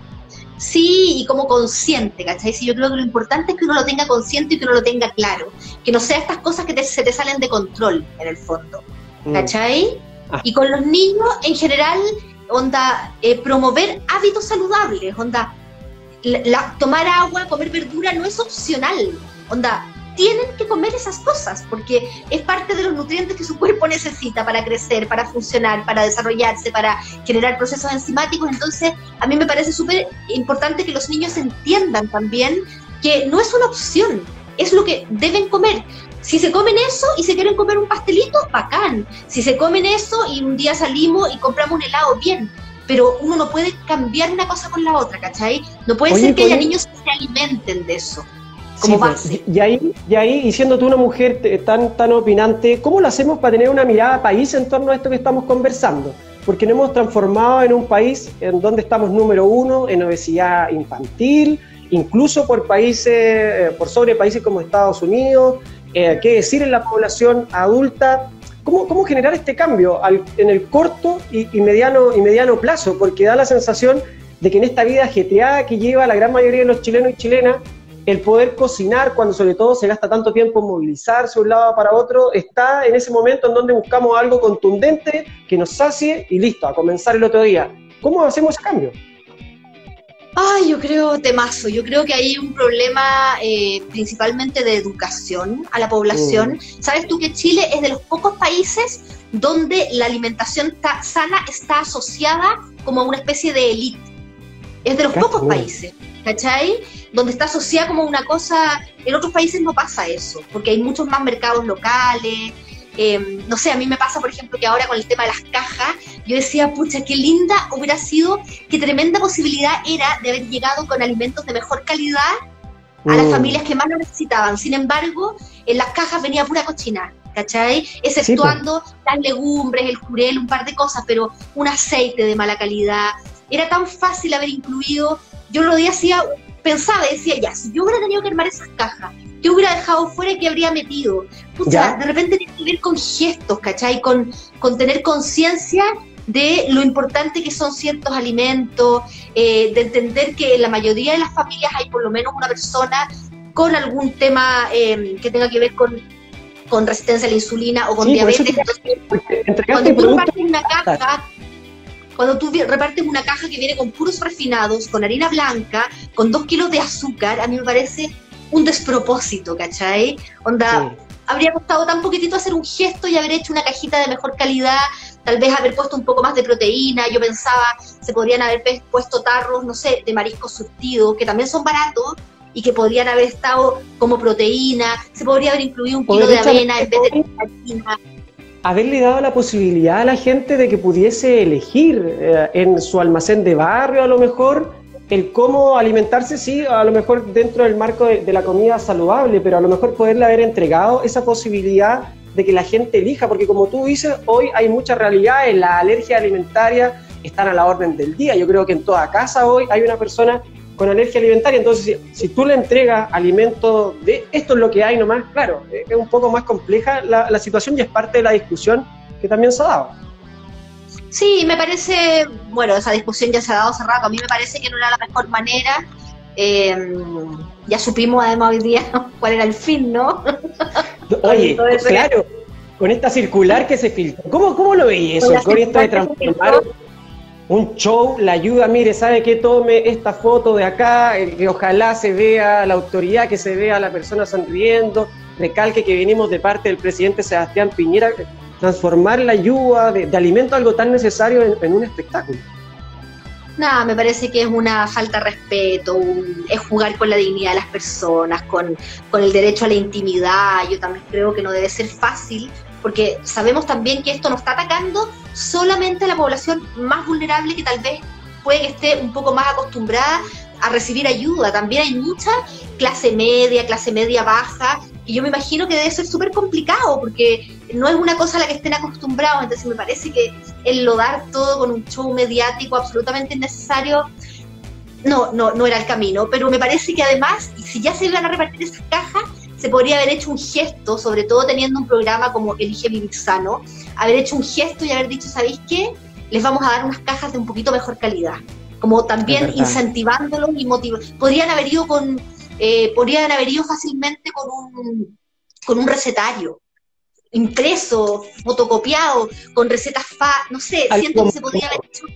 Sí, y como consciente, ¿cachai? Sí, yo creo que lo importante es que uno lo tenga consciente y que uno lo tenga claro. Que no sea estas cosas que te, se te salen de control, en el fondo, ¿cachai? Mm. Ah. Y con los niños, en general, onda, eh, promover hábitos saludables, onda, la, la, tomar agua, comer verdura no es opcional, onda, tienen que comer esas cosas, porque es parte de los nutrientes que su cuerpo necesita para crecer, para funcionar, para desarrollarse, para generar procesos enzimáticos. Entonces, a mí me parece súper importante que los niños entiendan también que no es una opción, es lo que deben comer. Si se comen eso y se quieren comer un pastelito, bacán. Si se comen eso y un día salimos y compramos un helado, bien. Pero uno no puede cambiar una cosa con la otra, ¿cachai? No puede Oye, ser que haya niños que se alimenten de eso. Como sí, base. Y ahí, y ahí, y siendo tú una mujer tan, tan opinante, ¿cómo lo hacemos para tener una mirada país en torno a esto que estamos conversando? Porque nos hemos transformado en un país en donde estamos número uno en obesidad infantil, incluso por países, por sobre países como Estados Unidos, eh, qué decir en la población adulta. ¿Cómo, cómo generar este cambio al, en el corto y, y, mediano, y mediano plazo? Porque da la sensación de que en esta vida ajetreada que lleva la gran mayoría de los chilenos y chilenas, el poder cocinar cuando sobre todo se gasta tanto tiempo en movilizarse de un lado para otro, está en ese momento en donde buscamos algo contundente que nos sacie y listo, a comenzar el otro día. ¿Cómo hacemos ese cambio? Ay, yo creo, temazo, yo creo que hay un problema eh, principalmente de educación a la población. Mm. ¿Sabes tú que Chile es de los pocos países donde la alimentación ta- sana está asociada como a una especie de élite? Es de los Casi pocos bueno. países, ¿cachai? Donde está asociada como una cosa, en otros países no pasa eso, porque hay muchos más mercados locales. Eh, no sé, a mí me pasa, por ejemplo, que ahora con el tema de las cajas, yo decía, pucha, qué linda hubiera sido, qué tremenda posibilidad era de haber llegado con alimentos de mejor calidad a mm. las familias que más lo necesitaban. Sin embargo, en las cajas venía pura cochina, ¿cachai? Exceptuando sí, pues. las legumbres, el jurel, un par de cosas, pero un aceite de mala calidad. Era tan fácil haber incluido, yo lo día hacía, pensaba y decía, ya, si yo hubiera tenido que armar esas cajas, ¿qué hubiera dejado fuera y qué habría metido? Pucha, de repente tiene que ver con gestos, ¿cachai? Con, con tener conciencia de lo importante que son ciertos alimentos, eh, de entender que en la mayoría de las familias hay por lo menos una persona con algún tema eh, que tenga que ver con, con resistencia a la insulina o con sí, diabetes. Entonces, cuando tú repartes una caja, cuando tú repartes una caja que viene con puros refinados, con harina blanca, con dos kilos de azúcar, a mí me parece un despropósito, ¿cachai? Onda, sí. habría costado tan poquitito hacer un gesto y haber hecho una cajita de mejor calidad, tal vez haber puesto un poco más de proteína. Yo pensaba, se podrían haber puesto tarros, no sé, de mariscos surtidos, que también son baratos y que podrían haber estado como proteína. Se podría haber incluido un kilo de avena en vez de harina. Haberle dado la posibilidad a la gente de que pudiese elegir eh, en su almacén de barrio, a lo mejor, el cómo alimentarse, sí, a lo mejor dentro del marco de, de la comida saludable, pero a lo mejor poderle haber entregado esa posibilidad de que la gente elija, porque como tú dices, hoy hay muchas realidades, las alergias alimentarias están a la orden del día. Yo creo que en toda casa hoy hay una persona con alergia alimentaria, entonces si, si tú le entregas alimentos de esto es lo que hay nomás, claro, es un poco más compleja la, la situación y es parte de la discusión que también se ha dado. Sí, me parece, bueno, esa discusión ya se ha dado hace rato, a mí me parece que no era la mejor manera, eh, ya supimos además hoy día cuál era el fin, ¿no? Oye, claro, con esta circular que se filtró, ¿cómo, cómo lo veis eso? Con esto de transformar un show, la ayuda, mire, sabe que tome esta foto de acá, que ojalá se vea la autoridad, que se vea la persona sonriendo, recalque que venimos de parte del presidente Sebastián Piñera, transformar la ayuda de, de alimento algo tan necesario en, en un espectáculo. Nada, me parece que es una falta de respeto, un, es jugar con la dignidad de las personas, con, con el derecho a la intimidad. Yo también creo que no debe ser fácil, porque sabemos también que esto nos está atacando solamente a la población más vulnerable, que tal vez puede que esté un poco más acostumbrada a recibir ayuda. También hay mucha clase media, clase media baja, y yo me imagino que debe ser súper complicado, porque no es una cosa a la que estén acostumbrados. Entonces me parece que enlodar todo con un show mediático absolutamente innecesario, no, no, no era el camino. Pero me parece que además, y si ya se iban a repartir esas cajas, se podría haber hecho un gesto, sobre todo teniendo un programa como Elige Vivir Sano, haber hecho un gesto y haber dicho, ¿sabéis qué? Les vamos a dar unas cajas de un poquito mejor calidad, como también incentivándolos y motivándolos. Podrían haber ido con, eh, podrían haber ido fácilmente con un, con un recetario impreso, fotocopiado, con recetas fa, no sé, siento que se podría haber hecho,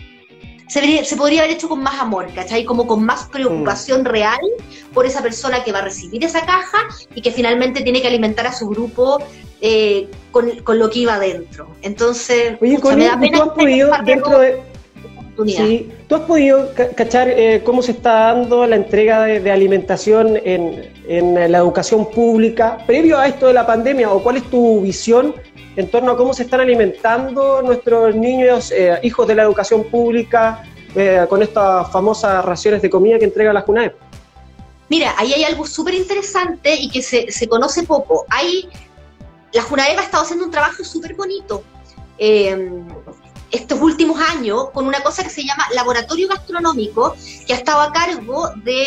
se, se podría haber hecho con más amor, ¿cachai? Como con más preocupación mm. real por esa persona que va a recibir esa caja y que finalmente tiene que alimentar a su grupo eh, con, con lo que iba adentro. Entonces, oye, pucha, me da pena ¿tú has podido dentro de... Sí, ¿tú has podido cachar eh, cómo se está dando la entrega de, de alimentación en, en la educación pública previo a esto de la pandemia? ¿O cuál es tu visión en torno a cómo se están alimentando nuestros niños, eh, hijos de la educación pública, eh, con estas famosas raciones de comida que entrega la JUNAEP? Mira, ahí hay algo súper interesante y que se, se conoce poco. Hay, la JUNAEP ha estado haciendo un trabajo súper bonito eh, estos últimos años con una cosa que se llama Laboratorio Gastronómico, que ha estado a cargo de,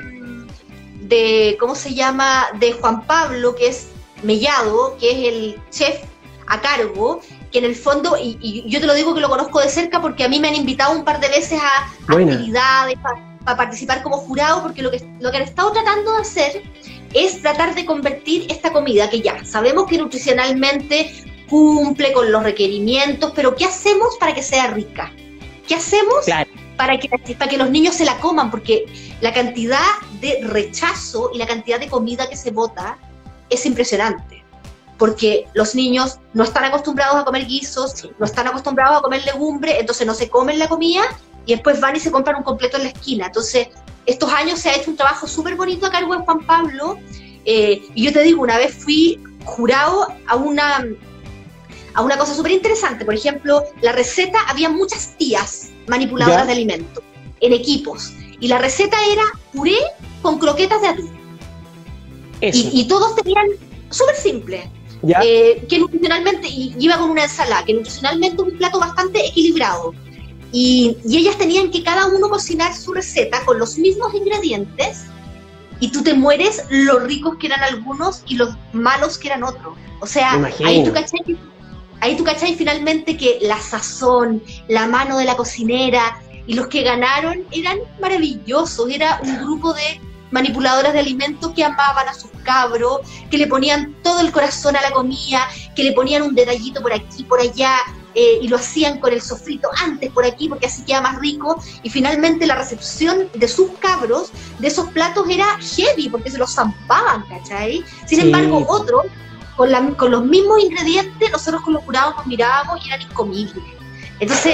de ¿cómo se llama?, de Juan Pablo, que es Mellado, que es el chef a cargo, que en el fondo, y, y yo te lo digo que lo conozco de cerca porque a mí me han invitado un par de veces a Buena. actividades, para para participar como jurado, porque lo que, lo que han estado tratando de hacer es tratar de convertir esta comida, que ya sabemos que nutricionalmente cumple con los requerimientos, pero ¿qué hacemos para que sea rica? ¿Qué hacemos claro. para, que, para que los niños se la coman? Porque la cantidad de rechazo y la cantidad de comida que se bota es impresionante, porque los niños no están acostumbrados a comer guisos, no están acostumbrados a comer legumbre, entonces no se comen la comida y después van y se compran un completo en la esquina. Entonces, estos años se ha hecho un trabajo súper bonito a cargo de Juan Pablo, eh, y yo te digo, una vez fui jurado a una, a una cosa súper interesante. Por ejemplo, la receta, había muchas tías manipuladoras ¿Ya? de alimentos en equipos, y la receta era puré con croquetas de atún. Y, y todos tenían, súper simple, eh, que nutricionalmente, y iba con una ensalada, que nutricionalmente un plato bastante equilibrado. Y, y ellas tenían que cada uno cocinar su receta con los mismos ingredientes, y tú te mueres lo ricos que eran algunos y los malos que eran otros. O sea, ahí tú cachai, ahí tú cachai finalmente que la sazón, la mano de la cocinera, y los que ganaron eran maravillosos. Era un grupo de manipuladoras de alimentos que amaban a sus cabros, que le ponían todo el corazón a la comida, que le ponían un detallito por aquí, por allá, eh, y lo hacían con el sofrito antes por aquí, porque así queda más rico, y finalmente la recepción de sus cabros, de esos platos, era heavy, porque se los zampaban, ¿cachai? Sin sí. embargo, otros, con, la, con los mismos ingredientes, nosotros con los jurados nos mirábamos y eran incomibles. Entonces,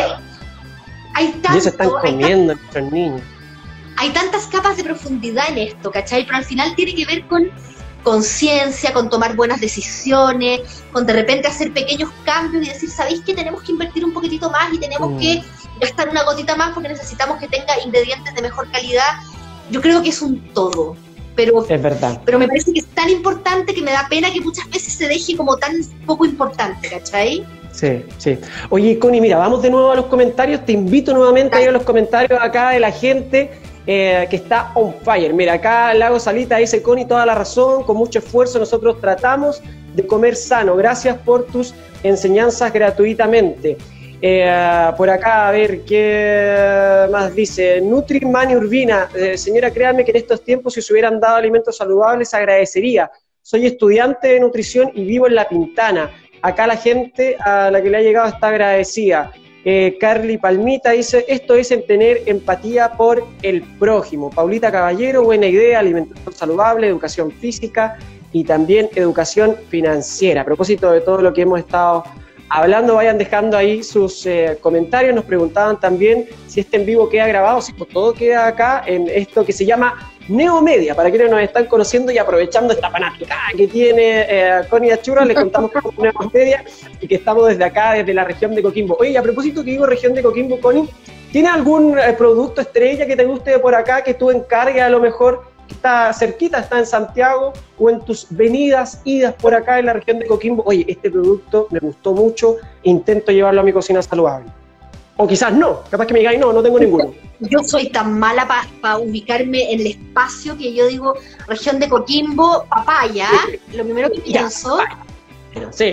hay tanto... Y se están comiendo nuestros niños. Hay tantas capas de profundidad en esto, ¿cachai? Pero al final tiene que ver con conciencia, con tomar buenas decisiones, con de repente hacer pequeños cambios y decir, ¿sabéis que tenemos que invertir un poquitito más y tenemos mm. que gastar una gotita más porque necesitamos que tenga ingredientes de mejor calidad? Yo creo que es un todo, pero, es verdad. pero me parece que es tan importante que me da pena que muchas veces se deje como tan poco importante, ¿cachai? Sí, sí. Oye, Connie, mira, vamos de nuevo a los comentarios. Te invito nuevamente a ir a los comentarios acá de la gente eh, que está on fire. Mira, acá Lago Salita dice, Connie, toda la razón, con mucho esfuerzo nosotros tratamos de comer sano. Gracias por tus enseñanzas gratuitamente. Eh, por acá, a ver, ¿qué más dice? Nutri Mani Urbina, eh, señora, créanme que en estos tiempos si se hubieran dado alimentos saludables agradecería. Soy estudiante de nutrición y vivo en La Pintana. Acá la gente a la que le ha llegado está agradecida. Eh, Carly Palmita dice, esto es en tener empatía por el prójimo. Paulita Caballero, buena idea, alimentación saludable, educación física y también educación financiera. A propósito de todo lo que hemos estado hablando, vayan dejando ahí sus eh, comentarios. Nos preguntaban también si este en vivo queda grabado, si pues todo queda acá en esto que se llama Neomedia, para quienes nos están conociendo y aprovechando esta fanática que tiene eh, Connie Achurra, les contamos que es Neomedia y que estamos desde acá, desde la región de Coquimbo. Oye, a propósito que digo región de Coquimbo, Connie, ¿tiene algún eh, producto estrella que te guste de por acá, que tú encargues a lo mejor, que está cerquita, está en Santiago, o en tus venidas, idas por acá en la región de Coquimbo? Oye, este producto me gustó mucho, intento llevarlo a mi cocina saludable. O quizás no, capaz que me digáis, no, no tengo ninguno. Yo soy tan mala para pa ubicarme en el espacio que yo digo, región de Coquimbo, papaya, sí. Lo primero que pienso. Ya, sí.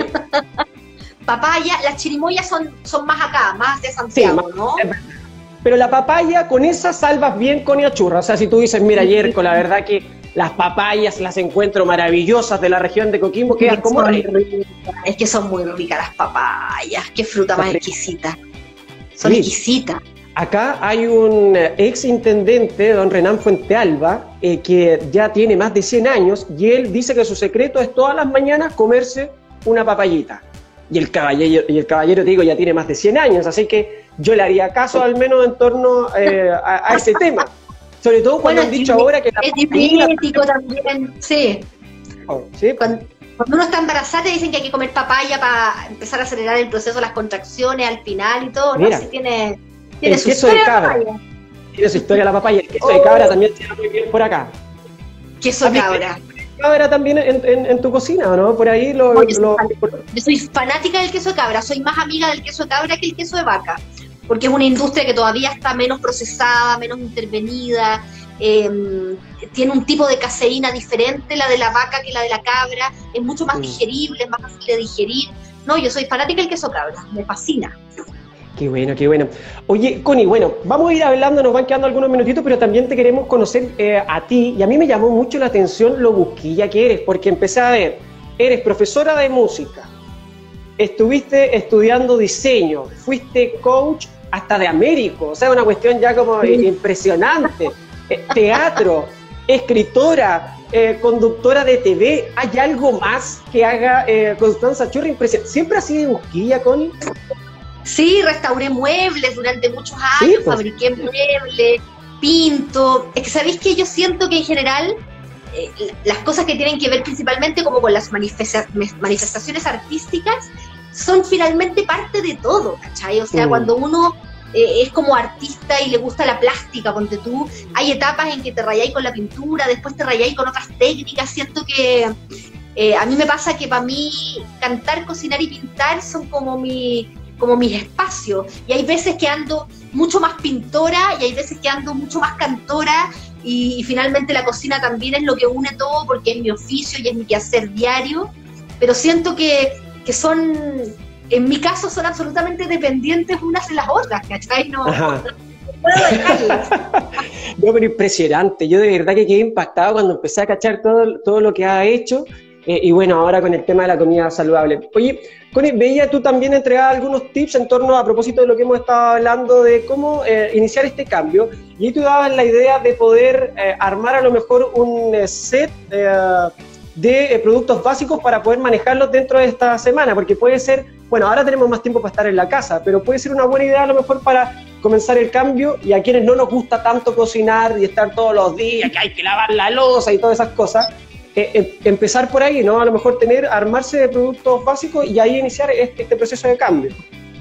Papaya, las chirimoyas son, son más acá, más de Santiago, sí, ¿no? Pero la papaya, con esa salvas bien con Achurra. O sea, si tú dices, mira, Yerko, la verdad que las papayas las encuentro maravillosas de la región de Coquimbo, quedan como... Es que son muy ricas las papayas, qué fruta más exquisita. Son sí. exquisitas. Acá hay un ex intendente, don Renán Fuentealba, eh, que ya tiene más de cien años, y él dice que su secreto es todas las mañanas comerse una papayita. Y el caballero, y el caballero te digo, ya tiene más de cien años, así que yo le haría caso al menos en torno eh, a, a ese tema. Sobre todo cuando bueno, han dicho ahora que la es diabético también, sí. Oh, ¿sí? Cuando, cuando uno está embarazada te dicen que hay que comer papaya para empezar a acelerar el proceso de las contracciones al final y todo, Mira, ¿no? Si tiene, tiene el su queso de cabra. Tiene su historia la papaya. El queso oh. de cabra también se da muy bien por acá. Queso de cabra. Cabra también en, en, en tu cocina, ¿no? Por ahí lo, Oye, lo... Yo soy fanática del queso de cabra, soy más amiga del queso de cabra que el queso de vaca, porque es una industria que todavía está menos procesada, menos intervenida, eh, tiene un tipo de caseína diferente la de la vaca que la de la cabra, es mucho más mm. digerible, es más fácil de digerir. No, yo soy fanática del queso cabra, me fascina. Qué bueno, qué bueno. Oye, Connie, bueno, vamos a ir hablando, nos van quedando algunos minutitos, pero también te queremos conocer eh, a ti, y a mí me llamó mucho la atención lo busquilla que eres, porque empecé a ver, eres profesora de música, estuviste estudiando diseño, fuiste coach hasta de Américo, o sea, una cuestión ya como eh, impresionante, eh, teatro, escritora, eh, conductora de T V, ¿hay algo más que haga eh, Constanza Churri impresionante? ¿Siempre ha sido de busquilla, Connie? Sí, restauré muebles durante muchos años, Sí, pues. fabriqué muebles, pinto. Es que sabéis que yo siento que en general eh, las cosas que tienen que ver principalmente como con las manifesta- manifestaciones artísticas son finalmente parte de todo, ¿cachai? O sea, Mm. cuando uno eh, es como artista y le gusta la plástica, ponte tú, hay etapas en que te rayáis con la pintura, después te rayáis con otras técnicas. Siento que eh, a mí me pasa que para mí cantar, cocinar y pintar son como mi... como mis espacios, y hay veces que ando mucho más pintora y hay veces que ando mucho más cantora, y, y finalmente la cocina también es lo que une todo porque es mi oficio y es mi quehacer diario, pero siento que, que son, en mi caso son absolutamente dependientes unas de las otras, ¿cachai? No, Ajá. no puedo dejarlas. No, pero impresionante, yo de verdad que quedé impactado cuando empecé a cachar todo, todo lo que ha hecho. Eh, y bueno, ahora con el tema de la comida saludable. Oye, Connie, veía tú también entregar algunos tips en torno a propósito de lo que hemos estado hablando de cómo eh, iniciar este cambio, y ahí tú dabas la idea de poder eh, armar a lo mejor un eh, set eh, de eh, productos básicos para poder manejarlos dentro de esta semana, porque puede ser, bueno, ahora tenemos más tiempo para estar en la casa, pero puede ser una buena idea a lo mejor para comenzar el cambio, y a quienes no nos gusta tanto cocinar y estar todos los días, que hay que lavar la loza y todas esas cosas. Eh, empezar por ahí, ¿no? A lo mejor tener, armarse de productos básicos y ahí iniciar este, este proceso de cambio.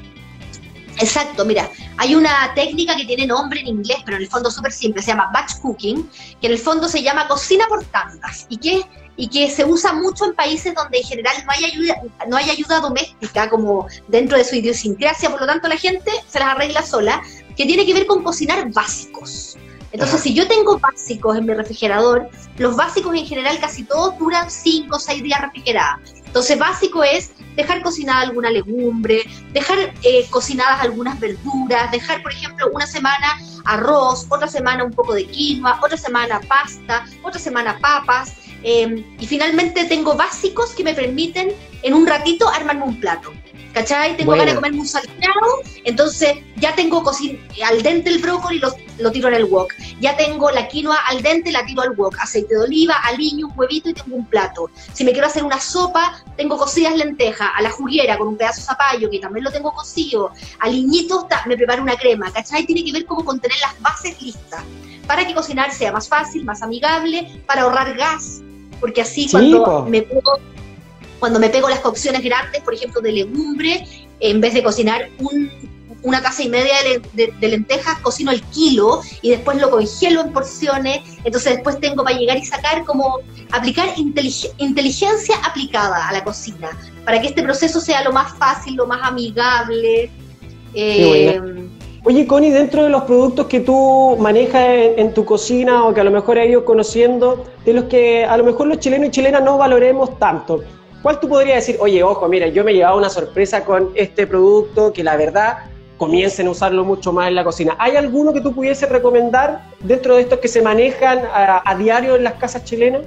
Exacto, mira, hay una técnica que tiene nombre en inglés, pero en el fondo es súper simple, se llama batch cooking, que en el fondo se llama cocina por tandas, y que, y que se usa mucho en países donde en general no hay ayuda, no hay ayuda doméstica como dentro de su idiosincrasia, por lo tanto la gente se las arregla sola, que tiene que ver con cocinar básicos. Entonces, Ajá. si yo tengo básicos en mi refrigerador, los básicos en general casi todos duran cinco o seis días refrigeradas. Entonces, básico es dejar cocinada alguna legumbre, dejar eh, cocinadas algunas verduras, dejar, por ejemplo, una semana arroz, otra semana un poco de quinoa, otra semana pasta, otra semana papas, eh, y finalmente tengo básicos que me permiten en un ratito armarme un plato. ¿Cachai? Tengo Buena. ganas de comerme un salteado, entonces ya tengo cocin- al dente el brócoli, lo, lo tiro en el wok. Ya tengo la quinoa al dente, la tiro al wok. Aceite de oliva, aliño, un huevito y tengo un plato. Si me quiero hacer una sopa, tengo cocidas lentejas, a la juguera con un pedazo de zapallo, que también lo tengo cocido. Aliñitos, ta- me preparo una crema, ¿cachai? Tiene que ver cómo con tener las bases listas, para que cocinar sea más fácil, más amigable, para ahorrar gas, porque así Sí, cuando po. me puedo... Cuando me pego las cocciones grandes, por ejemplo, de legumbre, en vez de cocinar un, una taza y media de, de, de lentejas, cocino el kilo y después lo congelo en porciones. Entonces después tengo para llegar y sacar, como aplicar intelig- inteligencia aplicada a la cocina, para que este proceso sea lo más fácil, lo más amigable. Eh, Oye, Connie, dentro de los productos que tú manejas en, en tu cocina o que a lo mejor has ido conociendo, de los que a lo mejor los chilenos y chilenas no valoremos tanto, ¿cuál tú podrías decir, oye, ojo, mira, yo me he llevado una sorpresa con este producto que la verdad comiencen a usarlo mucho más en la cocina? ¿Hay alguno que tú pudieses recomendar dentro de estos que se manejan a, a diario en las casas chilenas?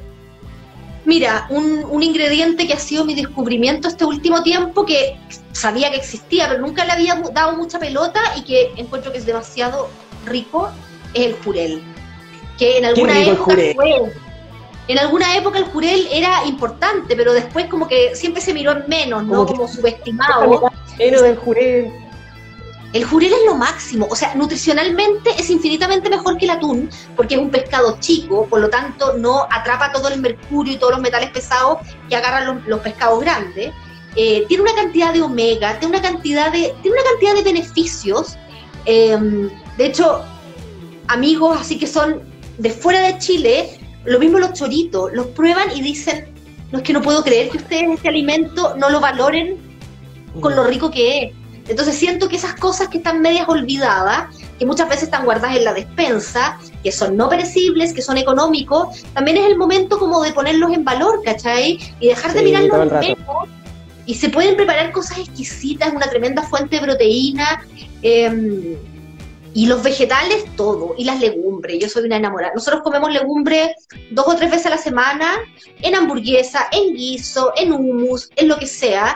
Mira, un, un ingrediente que ha sido mi descubrimiento este último tiempo, que sabía que existía, pero nunca le había dado mucha pelota y que encuentro que es demasiado rico, es el jurel. Que en alguna rico el época jurel. fue... En alguna época el jurel era importante, pero después como que siempre se miró en menos, ¿no? Como que- Como subestimado. Lleno del jurel. El jurel es lo máximo, o sea, nutricionalmente es infinitamente mejor que el atún, porque es un pescado chico, por lo tanto no atrapa todo el mercurio y todos los metales pesados que agarran los, los pescados grandes. Eh, tiene una cantidad de omega, tiene una cantidad de, tiene una cantidad de beneficios. Eh, de hecho, amigos así que son de fuera de Chile, lo mismo los choritos, los prueban y dicen, no, es que no puedo creer que ustedes este alimento no lo valoren con lo rico que es. Entonces siento que esas cosas que están medias olvidadas, que muchas veces están guardadas en la despensa, que son no perecibles, que son económicos, también es el momento como de ponerlos en valor, ¿cachai? Y dejar de Sí, mirarlos todo el en rato. menos y se pueden preparar cosas exquisitas, una tremenda fuente de proteína, eh, y los vegetales, todo, y las legumbres. Yo soy una enamorada. Nosotros comemos legumbres dos o tres veces a la semana, en hamburguesa, en guiso, en hummus, en lo que sea,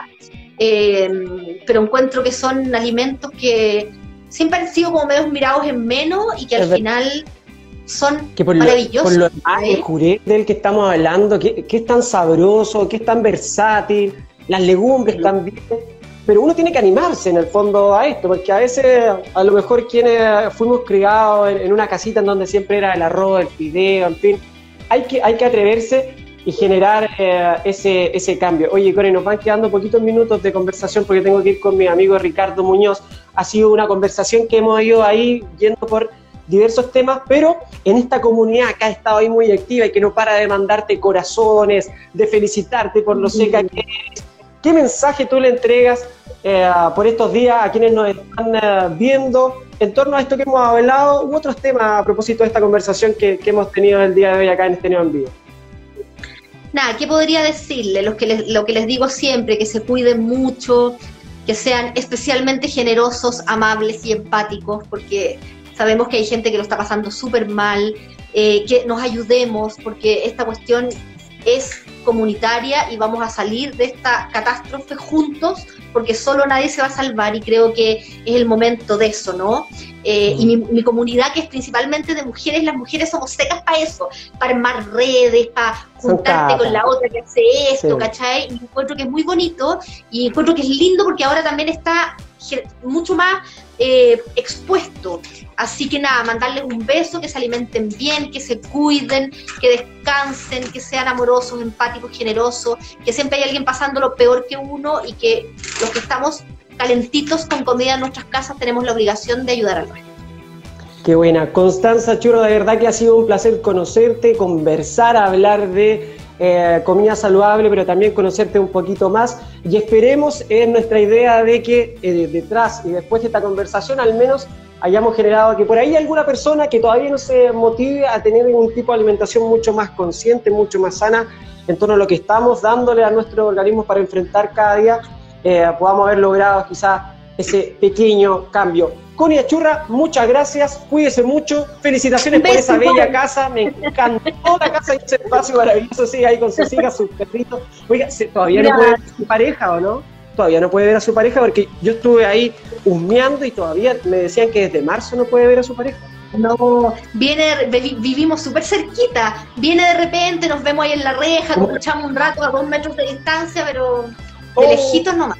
eh, pero encuentro que son alimentos que siempre han sido como medios mirados en menos y que al final son que por maravillosos. Lo, por lo demás, el juré del que estamos hablando, que, que es tan sabroso, que es tan versátil, las legumbres sí. también, pero uno tiene que animarse en el fondo a esto, porque a veces a lo mejor quienes fuimos criados en, en una casita en donde siempre era el arroz, el fideo, en fin, hay que, hay que atreverse y generar eh, ese, ese cambio. Oye, Connie, nos van quedando poquitos minutos de conversación porque tengo que ir con mi amigo Ricardo Muñoz. Ha sido una conversación que hemos ido ahí yendo por diversos temas, pero en esta comunidad que ha estado ahí muy activa y que no para de mandarte corazones, de felicitarte por lo seca que eres. ¿Qué mensaje tú le entregas eh, por estos días a quienes nos están eh, viendo en torno a esto que hemos hablado u otros temas a propósito de esta conversación que, que hemos tenido el día de hoy acá en este Neo en Vivo? Nada, ¿qué podría decirle? Lo que les, lo que les digo siempre, que se cuiden mucho, que sean especialmente generosos, amables y empáticos, porque sabemos que hay gente que lo está pasando súper mal, eh, que nos ayudemos, porque esta cuestión es comunitaria y vamos a salir de esta catástrofe juntos, porque solo nadie se va a salvar y creo que es el momento de eso, ¿no? Eh, y mi, mi comunidad, que es principalmente de mujeres, las mujeres somos secas para eso, para armar redes, para juntarte con la otra que hace esto, sí. ¿cachai? Y encuentro que es muy bonito y encuentro que es lindo porque ahora también está mucho más eh, expuesto. Así que nada, mandarles un beso, que se alimenten bien, que se cuiden, que descansen, que sean amorosos, empáticos, generosos, que siempre hay alguien pasando lo peor que uno y que los que estamos calentitos con comida en nuestras casas tenemos la obligación de ayudar al resto. Qué buena. Constanza Churro, de verdad que ha sido un placer conocerte, conversar, hablar de eh, comida saludable, pero también conocerte un poquito más. Y esperemos en nuestra idea de que eh, detrás y después de esta conversación al menos hayamos generado que por ahí alguna persona que todavía no se motive a tener un tipo de alimentación mucho más consciente, mucho más sana en torno a lo que estamos dándole a nuestro organismo para enfrentar cada día, eh, podamos haber logrado quizás ese pequeño cambio. Connie Achurra, muchas gracias, cuídese mucho, felicitaciones por esa bella casa, me encantó la casa y ese espacio maravilloso, sí, ahí con sus hijas, sus perritos. Oiga, ¿todavía no puede ver a su pareja o no? Todavía no puede ver a su pareja porque yo estuve ahí husmeando y todavía me decían que desde marzo no puede ver a su pareja. No, viene, vivimos súper cerquita, viene de repente, nos vemos ahí en la reja, nos escuchamos un rato a dos metros de distancia, pero de oh. lejitos nomás.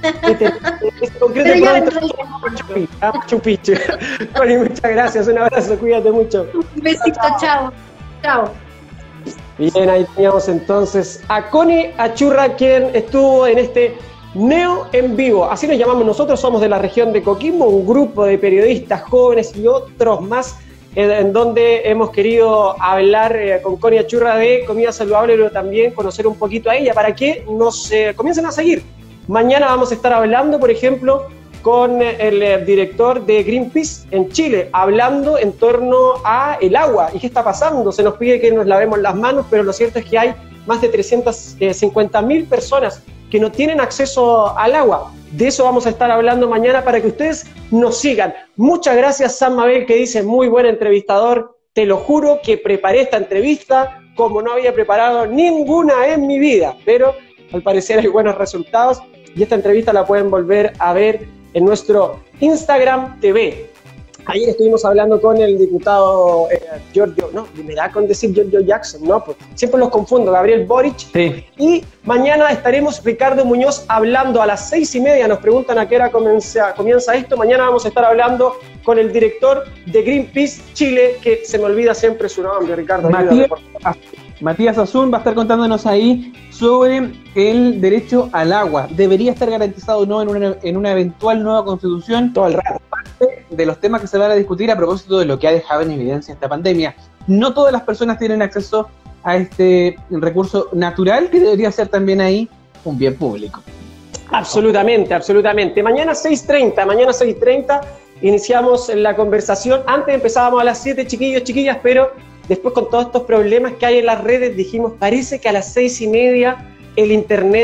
Pero ya Machu Picchu. Connie, muchas gracias, un abrazo, cuídate mucho. Un besito, chao. Chao. Bien, ahí teníamos entonces a Connie Achurra, quien estuvo en este Neo en Vivo, así nos llamamos nosotros, somos de la región de Coquimbo, un grupo de periodistas jóvenes y otros más en, en donde hemos querido hablar eh, con Connie Achurra de comida saludable, pero también conocer un poquito a ella para que nos eh, comiencen a seguir. Mañana vamos a estar hablando, por ejemplo, con el eh, director de Greenpeace en Chile, hablando en torno a el agua y qué está pasando. Se nos pide que nos lavemos las manos, pero lo cierto es que hay más de trescientas cincuenta mil personas que no tienen acceso al agua. De eso vamos a estar hablando mañana para que ustedes nos sigan. Muchas gracias, Sam Mabel, que dice muy buen entrevistador. Te lo juro que preparé esta entrevista como no había preparado ninguna en mi vida, pero al parecer hay buenos resultados y esta entrevista la pueden volver a ver en nuestro Instagram T V. Ayer estuvimos hablando con el diputado eh, Giorgio, no, me da con decir Giorgio Jackson, no, pues siempre los confundo, Gabriel Boric. Sí. Y mañana estaremos Ricardo Muñoz hablando a las seis y media, nos preguntan a qué hora comienza, comienza esto. Mañana vamos a estar hablando con el director de Greenpeace Chile, que se me olvida siempre su nombre, Ricardo. Matías, Matías Azun va a estar contándonos ahí sobre el derecho al agua. ¿Debería estar garantizado o no en una, en una eventual nueva constitución? Todo el rato. Parte de los temas que se van a discutir a propósito de lo que ha dejado en evidencia esta pandemia. No todas las personas tienen acceso a este recurso natural que debería ser también ahí un bien público. Absolutamente, absolutamente. Mañana seis treinta, mañana seis treinta iniciamos la conversación. Antes empezábamos a las siete, chiquillos, chiquillas, pero después con todos estos problemas que hay en las redes dijimos, parece que a las seis y media el internet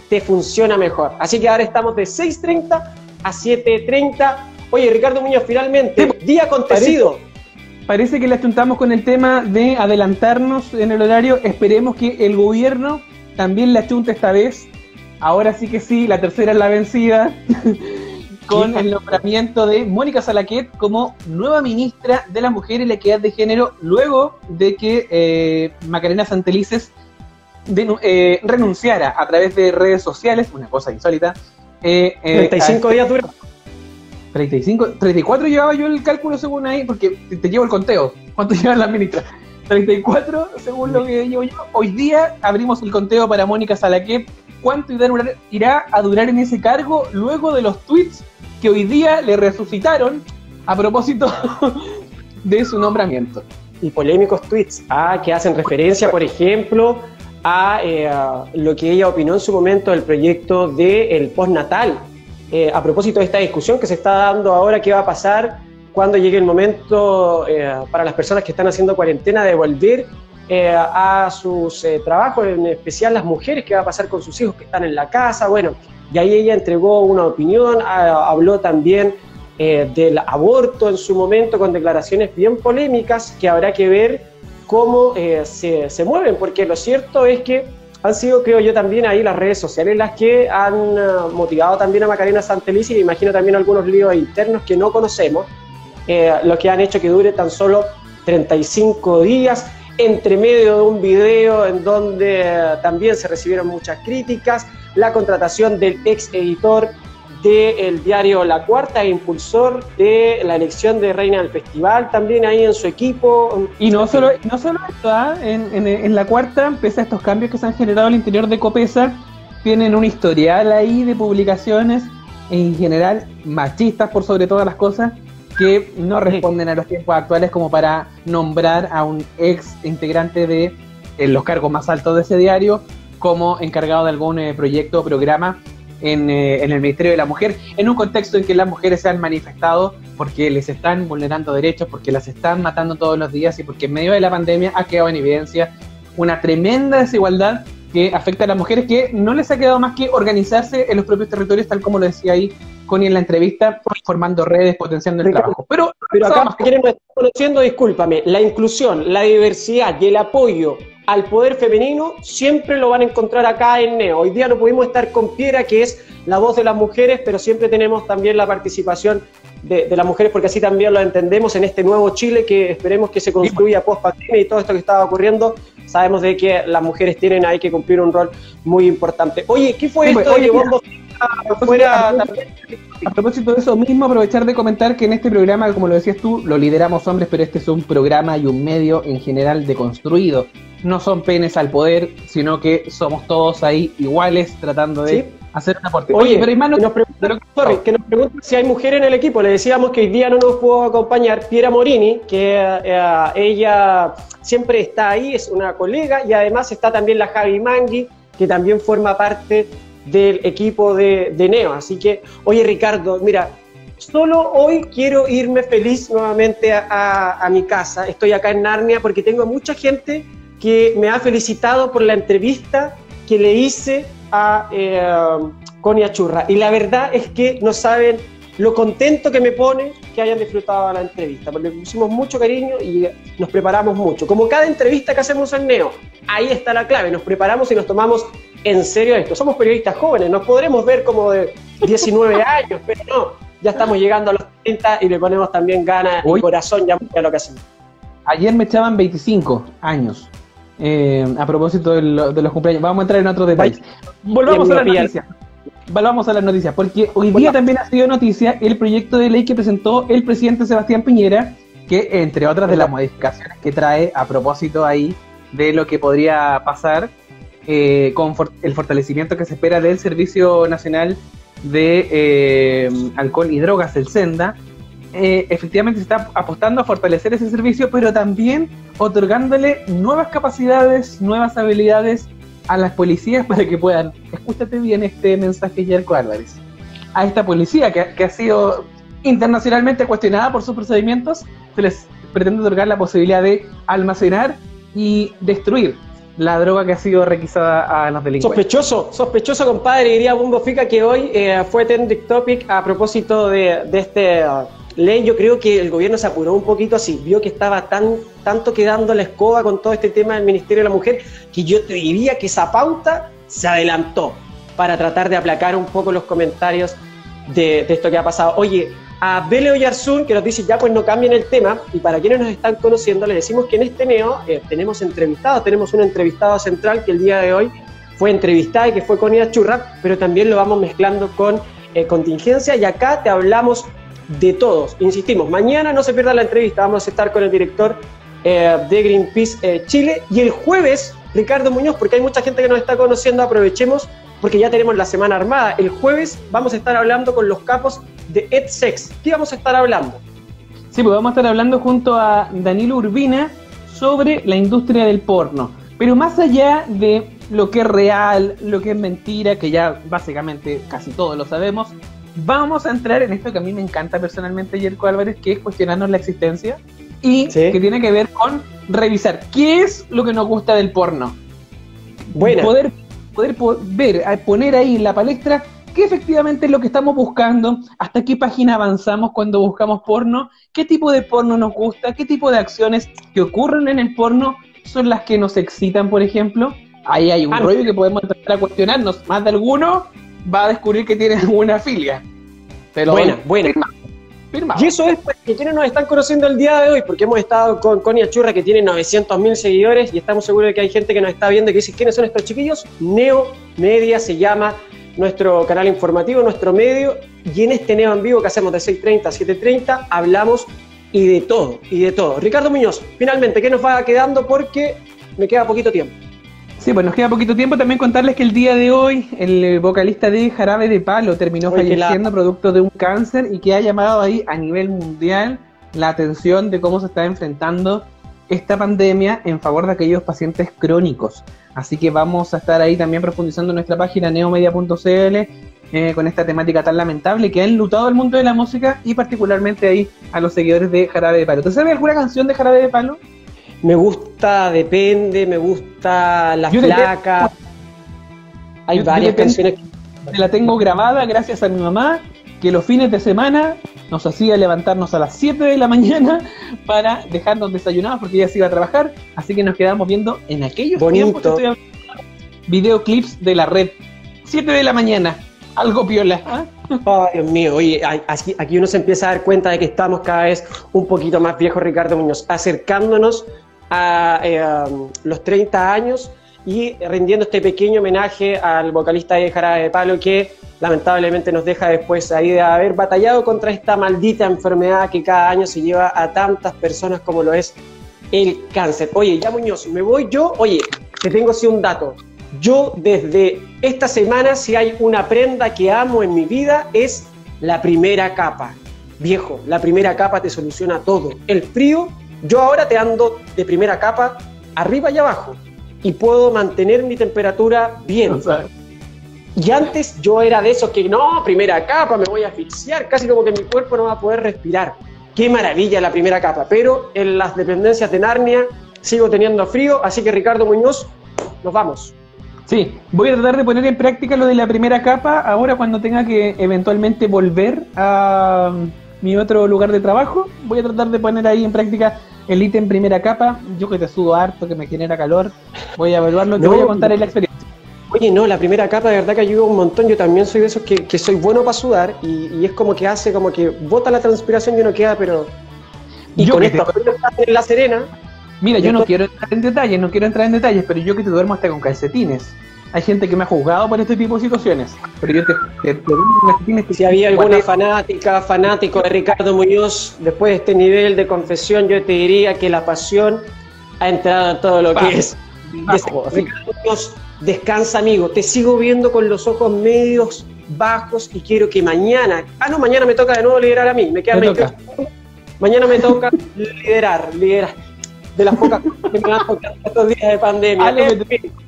te funciona mejor. Así que ahora estamos de seis treinta a siete treinta. Oye, Ricardo Muñoz, finalmente, día acontecido. Parece, parece que le achuntamos con el tema de adelantarnos en el horario. Esperemos que el gobierno también le achunte esta vez. Ahora sí que sí, la tercera es la vencida. Con el nombramiento de Mónica Salaquet como nueva ministra de la Mujer y la Equidad de Género, luego de que eh, Macarena Santelices de, eh, renunciara a través de redes sociales, una cosa insólita. Eh, eh, treinta y cinco días dura. treinta y cinco, treinta y cuatro llevaba yo el cálculo según ahí, porque te, te llevo el conteo. ¿Cuánto lleva la ministra? treinta y cuatro según lo que llevo yo. Hoy día abrimos el conteo para Mónica Salaquet. ¿Cuánto irá a durar en ese cargo luego de los tweets que hoy día le resucitaron a propósito de su nombramiento? Y polémicos tweets ah, que hacen referencia, por ejemplo, a eh, lo que ella opinó en su momento del proyecto del postnatal. Eh, a propósito de esta discusión que se está dando ahora, ¿qué va a pasar cuando llegue el momento eh, para las personas que están haciendo cuarentena de volver eh, a sus eh, trabajos, en especial las mujeres? ¿Qué va a pasar con sus hijos que están en la casa? Bueno, y ahí ella entregó una opinión, a, habló también eh, del aborto en su momento, con declaraciones bien polémicas que habrá que ver cómo eh, se, se mueven, porque lo cierto es que han sido, creo yo, también ahí las redes sociales las que han uh, motivado también a Macarena Santelices, y me imagino también algunos líos internos que no conocemos, eh, los que han hecho que dure tan solo treinta y cinco días, entre medio de un video en donde uh, también se recibieron muchas críticas, la contratación del ex editor del diario La Cuarta e impulsor de la elección de reina del festival, también ahí en su equipo. Y no solo, no solo esto, ¿eh? en, en, en La Cuarta, pese a estos cambios que se han generado al interior de Copesa, tienen un historial ahí de publicaciones, en general machistas por sobre todas las cosas, que no responden a los tiempos actuales como para nombrar a un ex integrante de eh, los cargos más altos de ese diario como encargado de algún eh, proyecto o programa En, eh, en el Ministerio de la Mujer, en un contexto en que las mujeres se han manifestado porque les están vulnerando derechos, porque las están matando todos los días y porque en medio de la pandemia ha quedado en evidencia una tremenda desigualdad que afecta a las mujeres, que no les ha quedado más que organizarse en los propios territorios, tal como lo decía ahí Connie en la entrevista, formando redes, potenciando el trabajo. Pero, pero acá quienes nos están conociendo, discúlpame, la inclusión, la diversidad y el apoyo al poder femenino siempre lo van a encontrar acá en Neo. Hoy día no pudimos estar con Piera, que es la voz de las mujeres, pero siempre tenemos también la participación de, de las mujeres, porque así también lo entendemos en este nuevo Chile que esperemos que se construya post pandemia, y todo esto que estaba ocurriendo, sabemos de que las mujeres tienen ahí que cumplir un rol muy importante. Oye, ¿qué fue sí, esto oye, de Bombo fuera? A propósito de eso mismo, aprovechar de comentar que en este programa, como lo decías tú, lo lideramos hombres, pero este es un programa y un medio en general deconstruido. No son penes al poder, sino que somos todos ahí iguales tratando de ¿sí? hacer un aporte. Oye, Oye pero hermano, que nos preguntan sorry, que nos preguntan si hay mujer en el equipo. Le decíamos que hoy día no nos pudo acompañar Piera Morini, que eh, ella siempre está ahí, es una colega, y además está también la Javi Mangui, que también forma parte del equipo de, de Neo. Así que, oye Ricardo, mira, solo hoy quiero irme feliz nuevamente a, a, a mi casa. Estoy acá en Narnia porque tengo mucha gente que me ha felicitado por la entrevista que le hice a eh, Connie Achurra. Y la verdad es que no saben lo contento que me pone que hayan disfrutado la entrevista, porque le pusimos mucho cariño y nos preparamos mucho. Como cada entrevista que hacemos en Neo, ahí está la clave, nos preparamos y nos tomamos en serio esto. Somos periodistas jóvenes, nos podremos ver como de diecinueve años, pero no, ya estamos llegando a los treinta y le ponemos también ganas y corazón ya a lo que hacemos. Ayer me echaban veinticinco años. Eh, a propósito de, lo, de los cumpleaños, vamos a entrar en otros detalles. Volvamos a las noticias. Volvamos a las noticias, porque hoy día también ha sido noticia el proyecto de ley que presentó el presidente Sebastián Piñera, que entre otras de las modificaciones que trae a propósito ahí de lo que podría pasar eh, con for el fortalecimiento que se espera del Servicio Nacional de eh, Alcohol y Drogas, el SENDA. Eh, efectivamente se está apostando a fortalecer ese servicio, pero también otorgándole nuevas capacidades, nuevas habilidades a las policías para que puedan, escúchate bien este mensaje, Yerko Álvarez, a esta policía que, que ha sido internacionalmente cuestionada por sus procedimientos, se les pretende otorgar la posibilidad de almacenar y destruir la droga que ha sido requisada a los delincuentes. Sospechoso, sospechoso, compadre, diría Bumbo Fica, que hoy eh, fue trending topic a propósito de, de este uh, ley. Yo creo que el gobierno se apuró un poquito así, vio que estaba tan tanto quedando la escoba con todo este tema del Ministerio de la Mujer, que yo te diría que esa pauta se adelantó para tratar de aplacar un poco los comentarios de, de esto que ha pasado. Oye, a Bele Oyarzún, que nos dice, ya pues no cambien el tema, y para quienes nos están conociendo, les decimos que en este Neo eh, tenemos entrevistados, tenemos un entrevistado central que el día de hoy fue entrevistada y que fue Connie Churra, pero también lo vamos mezclando con eh, contingencia, y acá te hablamos de todos. Insistimos, mañana no se pierda la entrevista, vamos a estar con el director eh, de Greenpeace eh, Chile, y el jueves, Ricardo Muñoz, porque hay mucha gente que nos está conociendo, aprovechemos, porque ya tenemos la semana armada. El jueves vamos a estar hablando con los capos de EdSex. ¿Qué vamos a estar hablando? Sí, pues vamos a estar hablando junto a Danilo Urbina sobre la industria del porno. Pero más allá de lo que es real, lo que es mentira, que ya básicamente casi todos lo sabemos, vamos a entrar en esto que a mí me encanta personalmente, Yerko Álvarez, que es cuestionarnos la existencia y ¿sí? que tiene que ver con revisar qué es lo que nos gusta del porno. Buena. Poder poder ver, poner ahí en la palestra qué efectivamente es lo que estamos buscando, hasta qué página avanzamos cuando buscamos porno, qué tipo de porno nos gusta, qué tipo de acciones que ocurren en el porno son las que nos excitan, por ejemplo. Ahí hay un ah, rollo que podemos empezar a cuestionarnos. Más de alguno va a descubrir que tiene alguna filia. Pero buena, buena. Firma. Firma. Y eso es porque quienes nos están conociendo el día de hoy, porque hemos estado con Connie Churra, que tiene novecientos mil seguidores, y estamos seguros de que hay gente que nos está viendo y que dice, ¿quiénes son estos chiquillos? Neo Media se llama nuestro canal informativo, nuestro medio, y en este Neo en vivo que hacemos de seis treinta a siete treinta, hablamos y de todo, y de todo. Ricardo Muñoz, finalmente, ¿qué nos va quedando? Porque me queda poquito tiempo. Sí, pues nos queda poquito tiempo. También contarles que el día de hoy el vocalista de Jarabe de Palo terminó Oye, falleciendo la... producto de un cáncer, y que ha llamado ahí a nivel mundial la atención de cómo se está enfrentando esta pandemia en favor de aquellos pacientes crónicos. Así que vamos a estar ahí también profundizando en nuestra página neomedia punto cl eh, con esta temática tan lamentable que ha enlutado al mundo de la música y particularmente ahí a los seguidores de Jarabe de Palo. ¿Te sabes alguna canción de Jarabe de Palo? Me gusta Depende, me gusta La yo Flaca. Hay yo, varias yo canciones que... La tengo grabada gracias a mi mamá, que los fines de semana nos hacía levantarnos a las siete de la mañana para dejarnos desayunados porque ella se iba a trabajar, así que nos quedamos viendo en aquellos Bonito. tiempos que estoy hablando, videoclips de la red. siete de la mañana, algo piola. ¿eh? Oh, Dios mío, oye, aquí, aquí uno se empieza a dar cuenta de que estamos cada vez un poquito más viejos, Ricardo Muñoz, acercándonos a eh, um, los treinta años y rindiendo este pequeño homenaje al vocalista de Jarabe de Palo, que lamentablemente nos deja después ahí de haber batallado contra esta maldita enfermedad que cada año se lleva a tantas personas como lo es el cáncer. Oye, ya Muñoz, me voy yo. Oye, te tengo así un dato. Yo desde esta semana, si hay una prenda que amo en mi vida, es la primera capa. Viejo, la primera capa te soluciona todo. El frío, yo ahora te ando de primera capa arriba y abajo y puedo mantener mi temperatura bien. O sea, y antes yo era de esos que no, primera capa, me voy a asfixiar, casi como que mi cuerpo no va a poder respirar. Qué maravilla la primera capa, pero en las dependencias de Narnia sigo teniendo frío, así que Ricardo Muñoz, nos vamos. Sí, voy a tratar de poner en práctica lo de la primera capa ahora cuando tenga que eventualmente volver a mi otro lugar de trabajo. Voy a tratar de poner ahí en práctica el ítem primera capa. Yo que te sudo harto, que me genera calor, voy a evaluarlo, te no, voy a contar en la experiencia. Oye, no, la primera capa de verdad que ayuda un montón. Yo también soy de esos que, que soy bueno para sudar y, y es como que hace, como que bota la transpiración y uno queda, pero... Y yo con esto, te... en La Serena... Mira, yo no quiero entrar en detalles, no quiero entrar en detalles, pero yo que te duermo hasta con calcetines. Hay gente que me ha juzgado por este tipo de situaciones, pero yo te, te, te duermo con calcetines. Si había alguna fanática, fanático de Ricardo Muñoz, después de este nivel de confesión, yo te diría que la pasión ha entrado en todo lo bajo, que es. Bajo, Ricardo Muñoz, descansa, amigo. Te sigo viendo con los ojos medios bajos y quiero que mañana... Ah, no, mañana me toca de nuevo liderar a mí. Me quedan veintiocho segundos. Mañana me toca liderar, liderar. De las pocas cosas que me han tocado estos días de pandemia. Ale,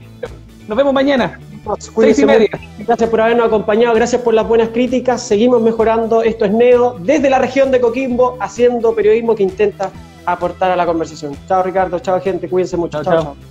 nos vemos mañana. Seis y media. Gracias por habernos acompañado, gracias por las buenas críticas. Seguimos mejorando. Esto es Neo, desde la región de Coquimbo, haciendo periodismo que intenta aportar a la conversación. Chao Ricardo, chao gente, cuídense mucho. Chao, chao. chao.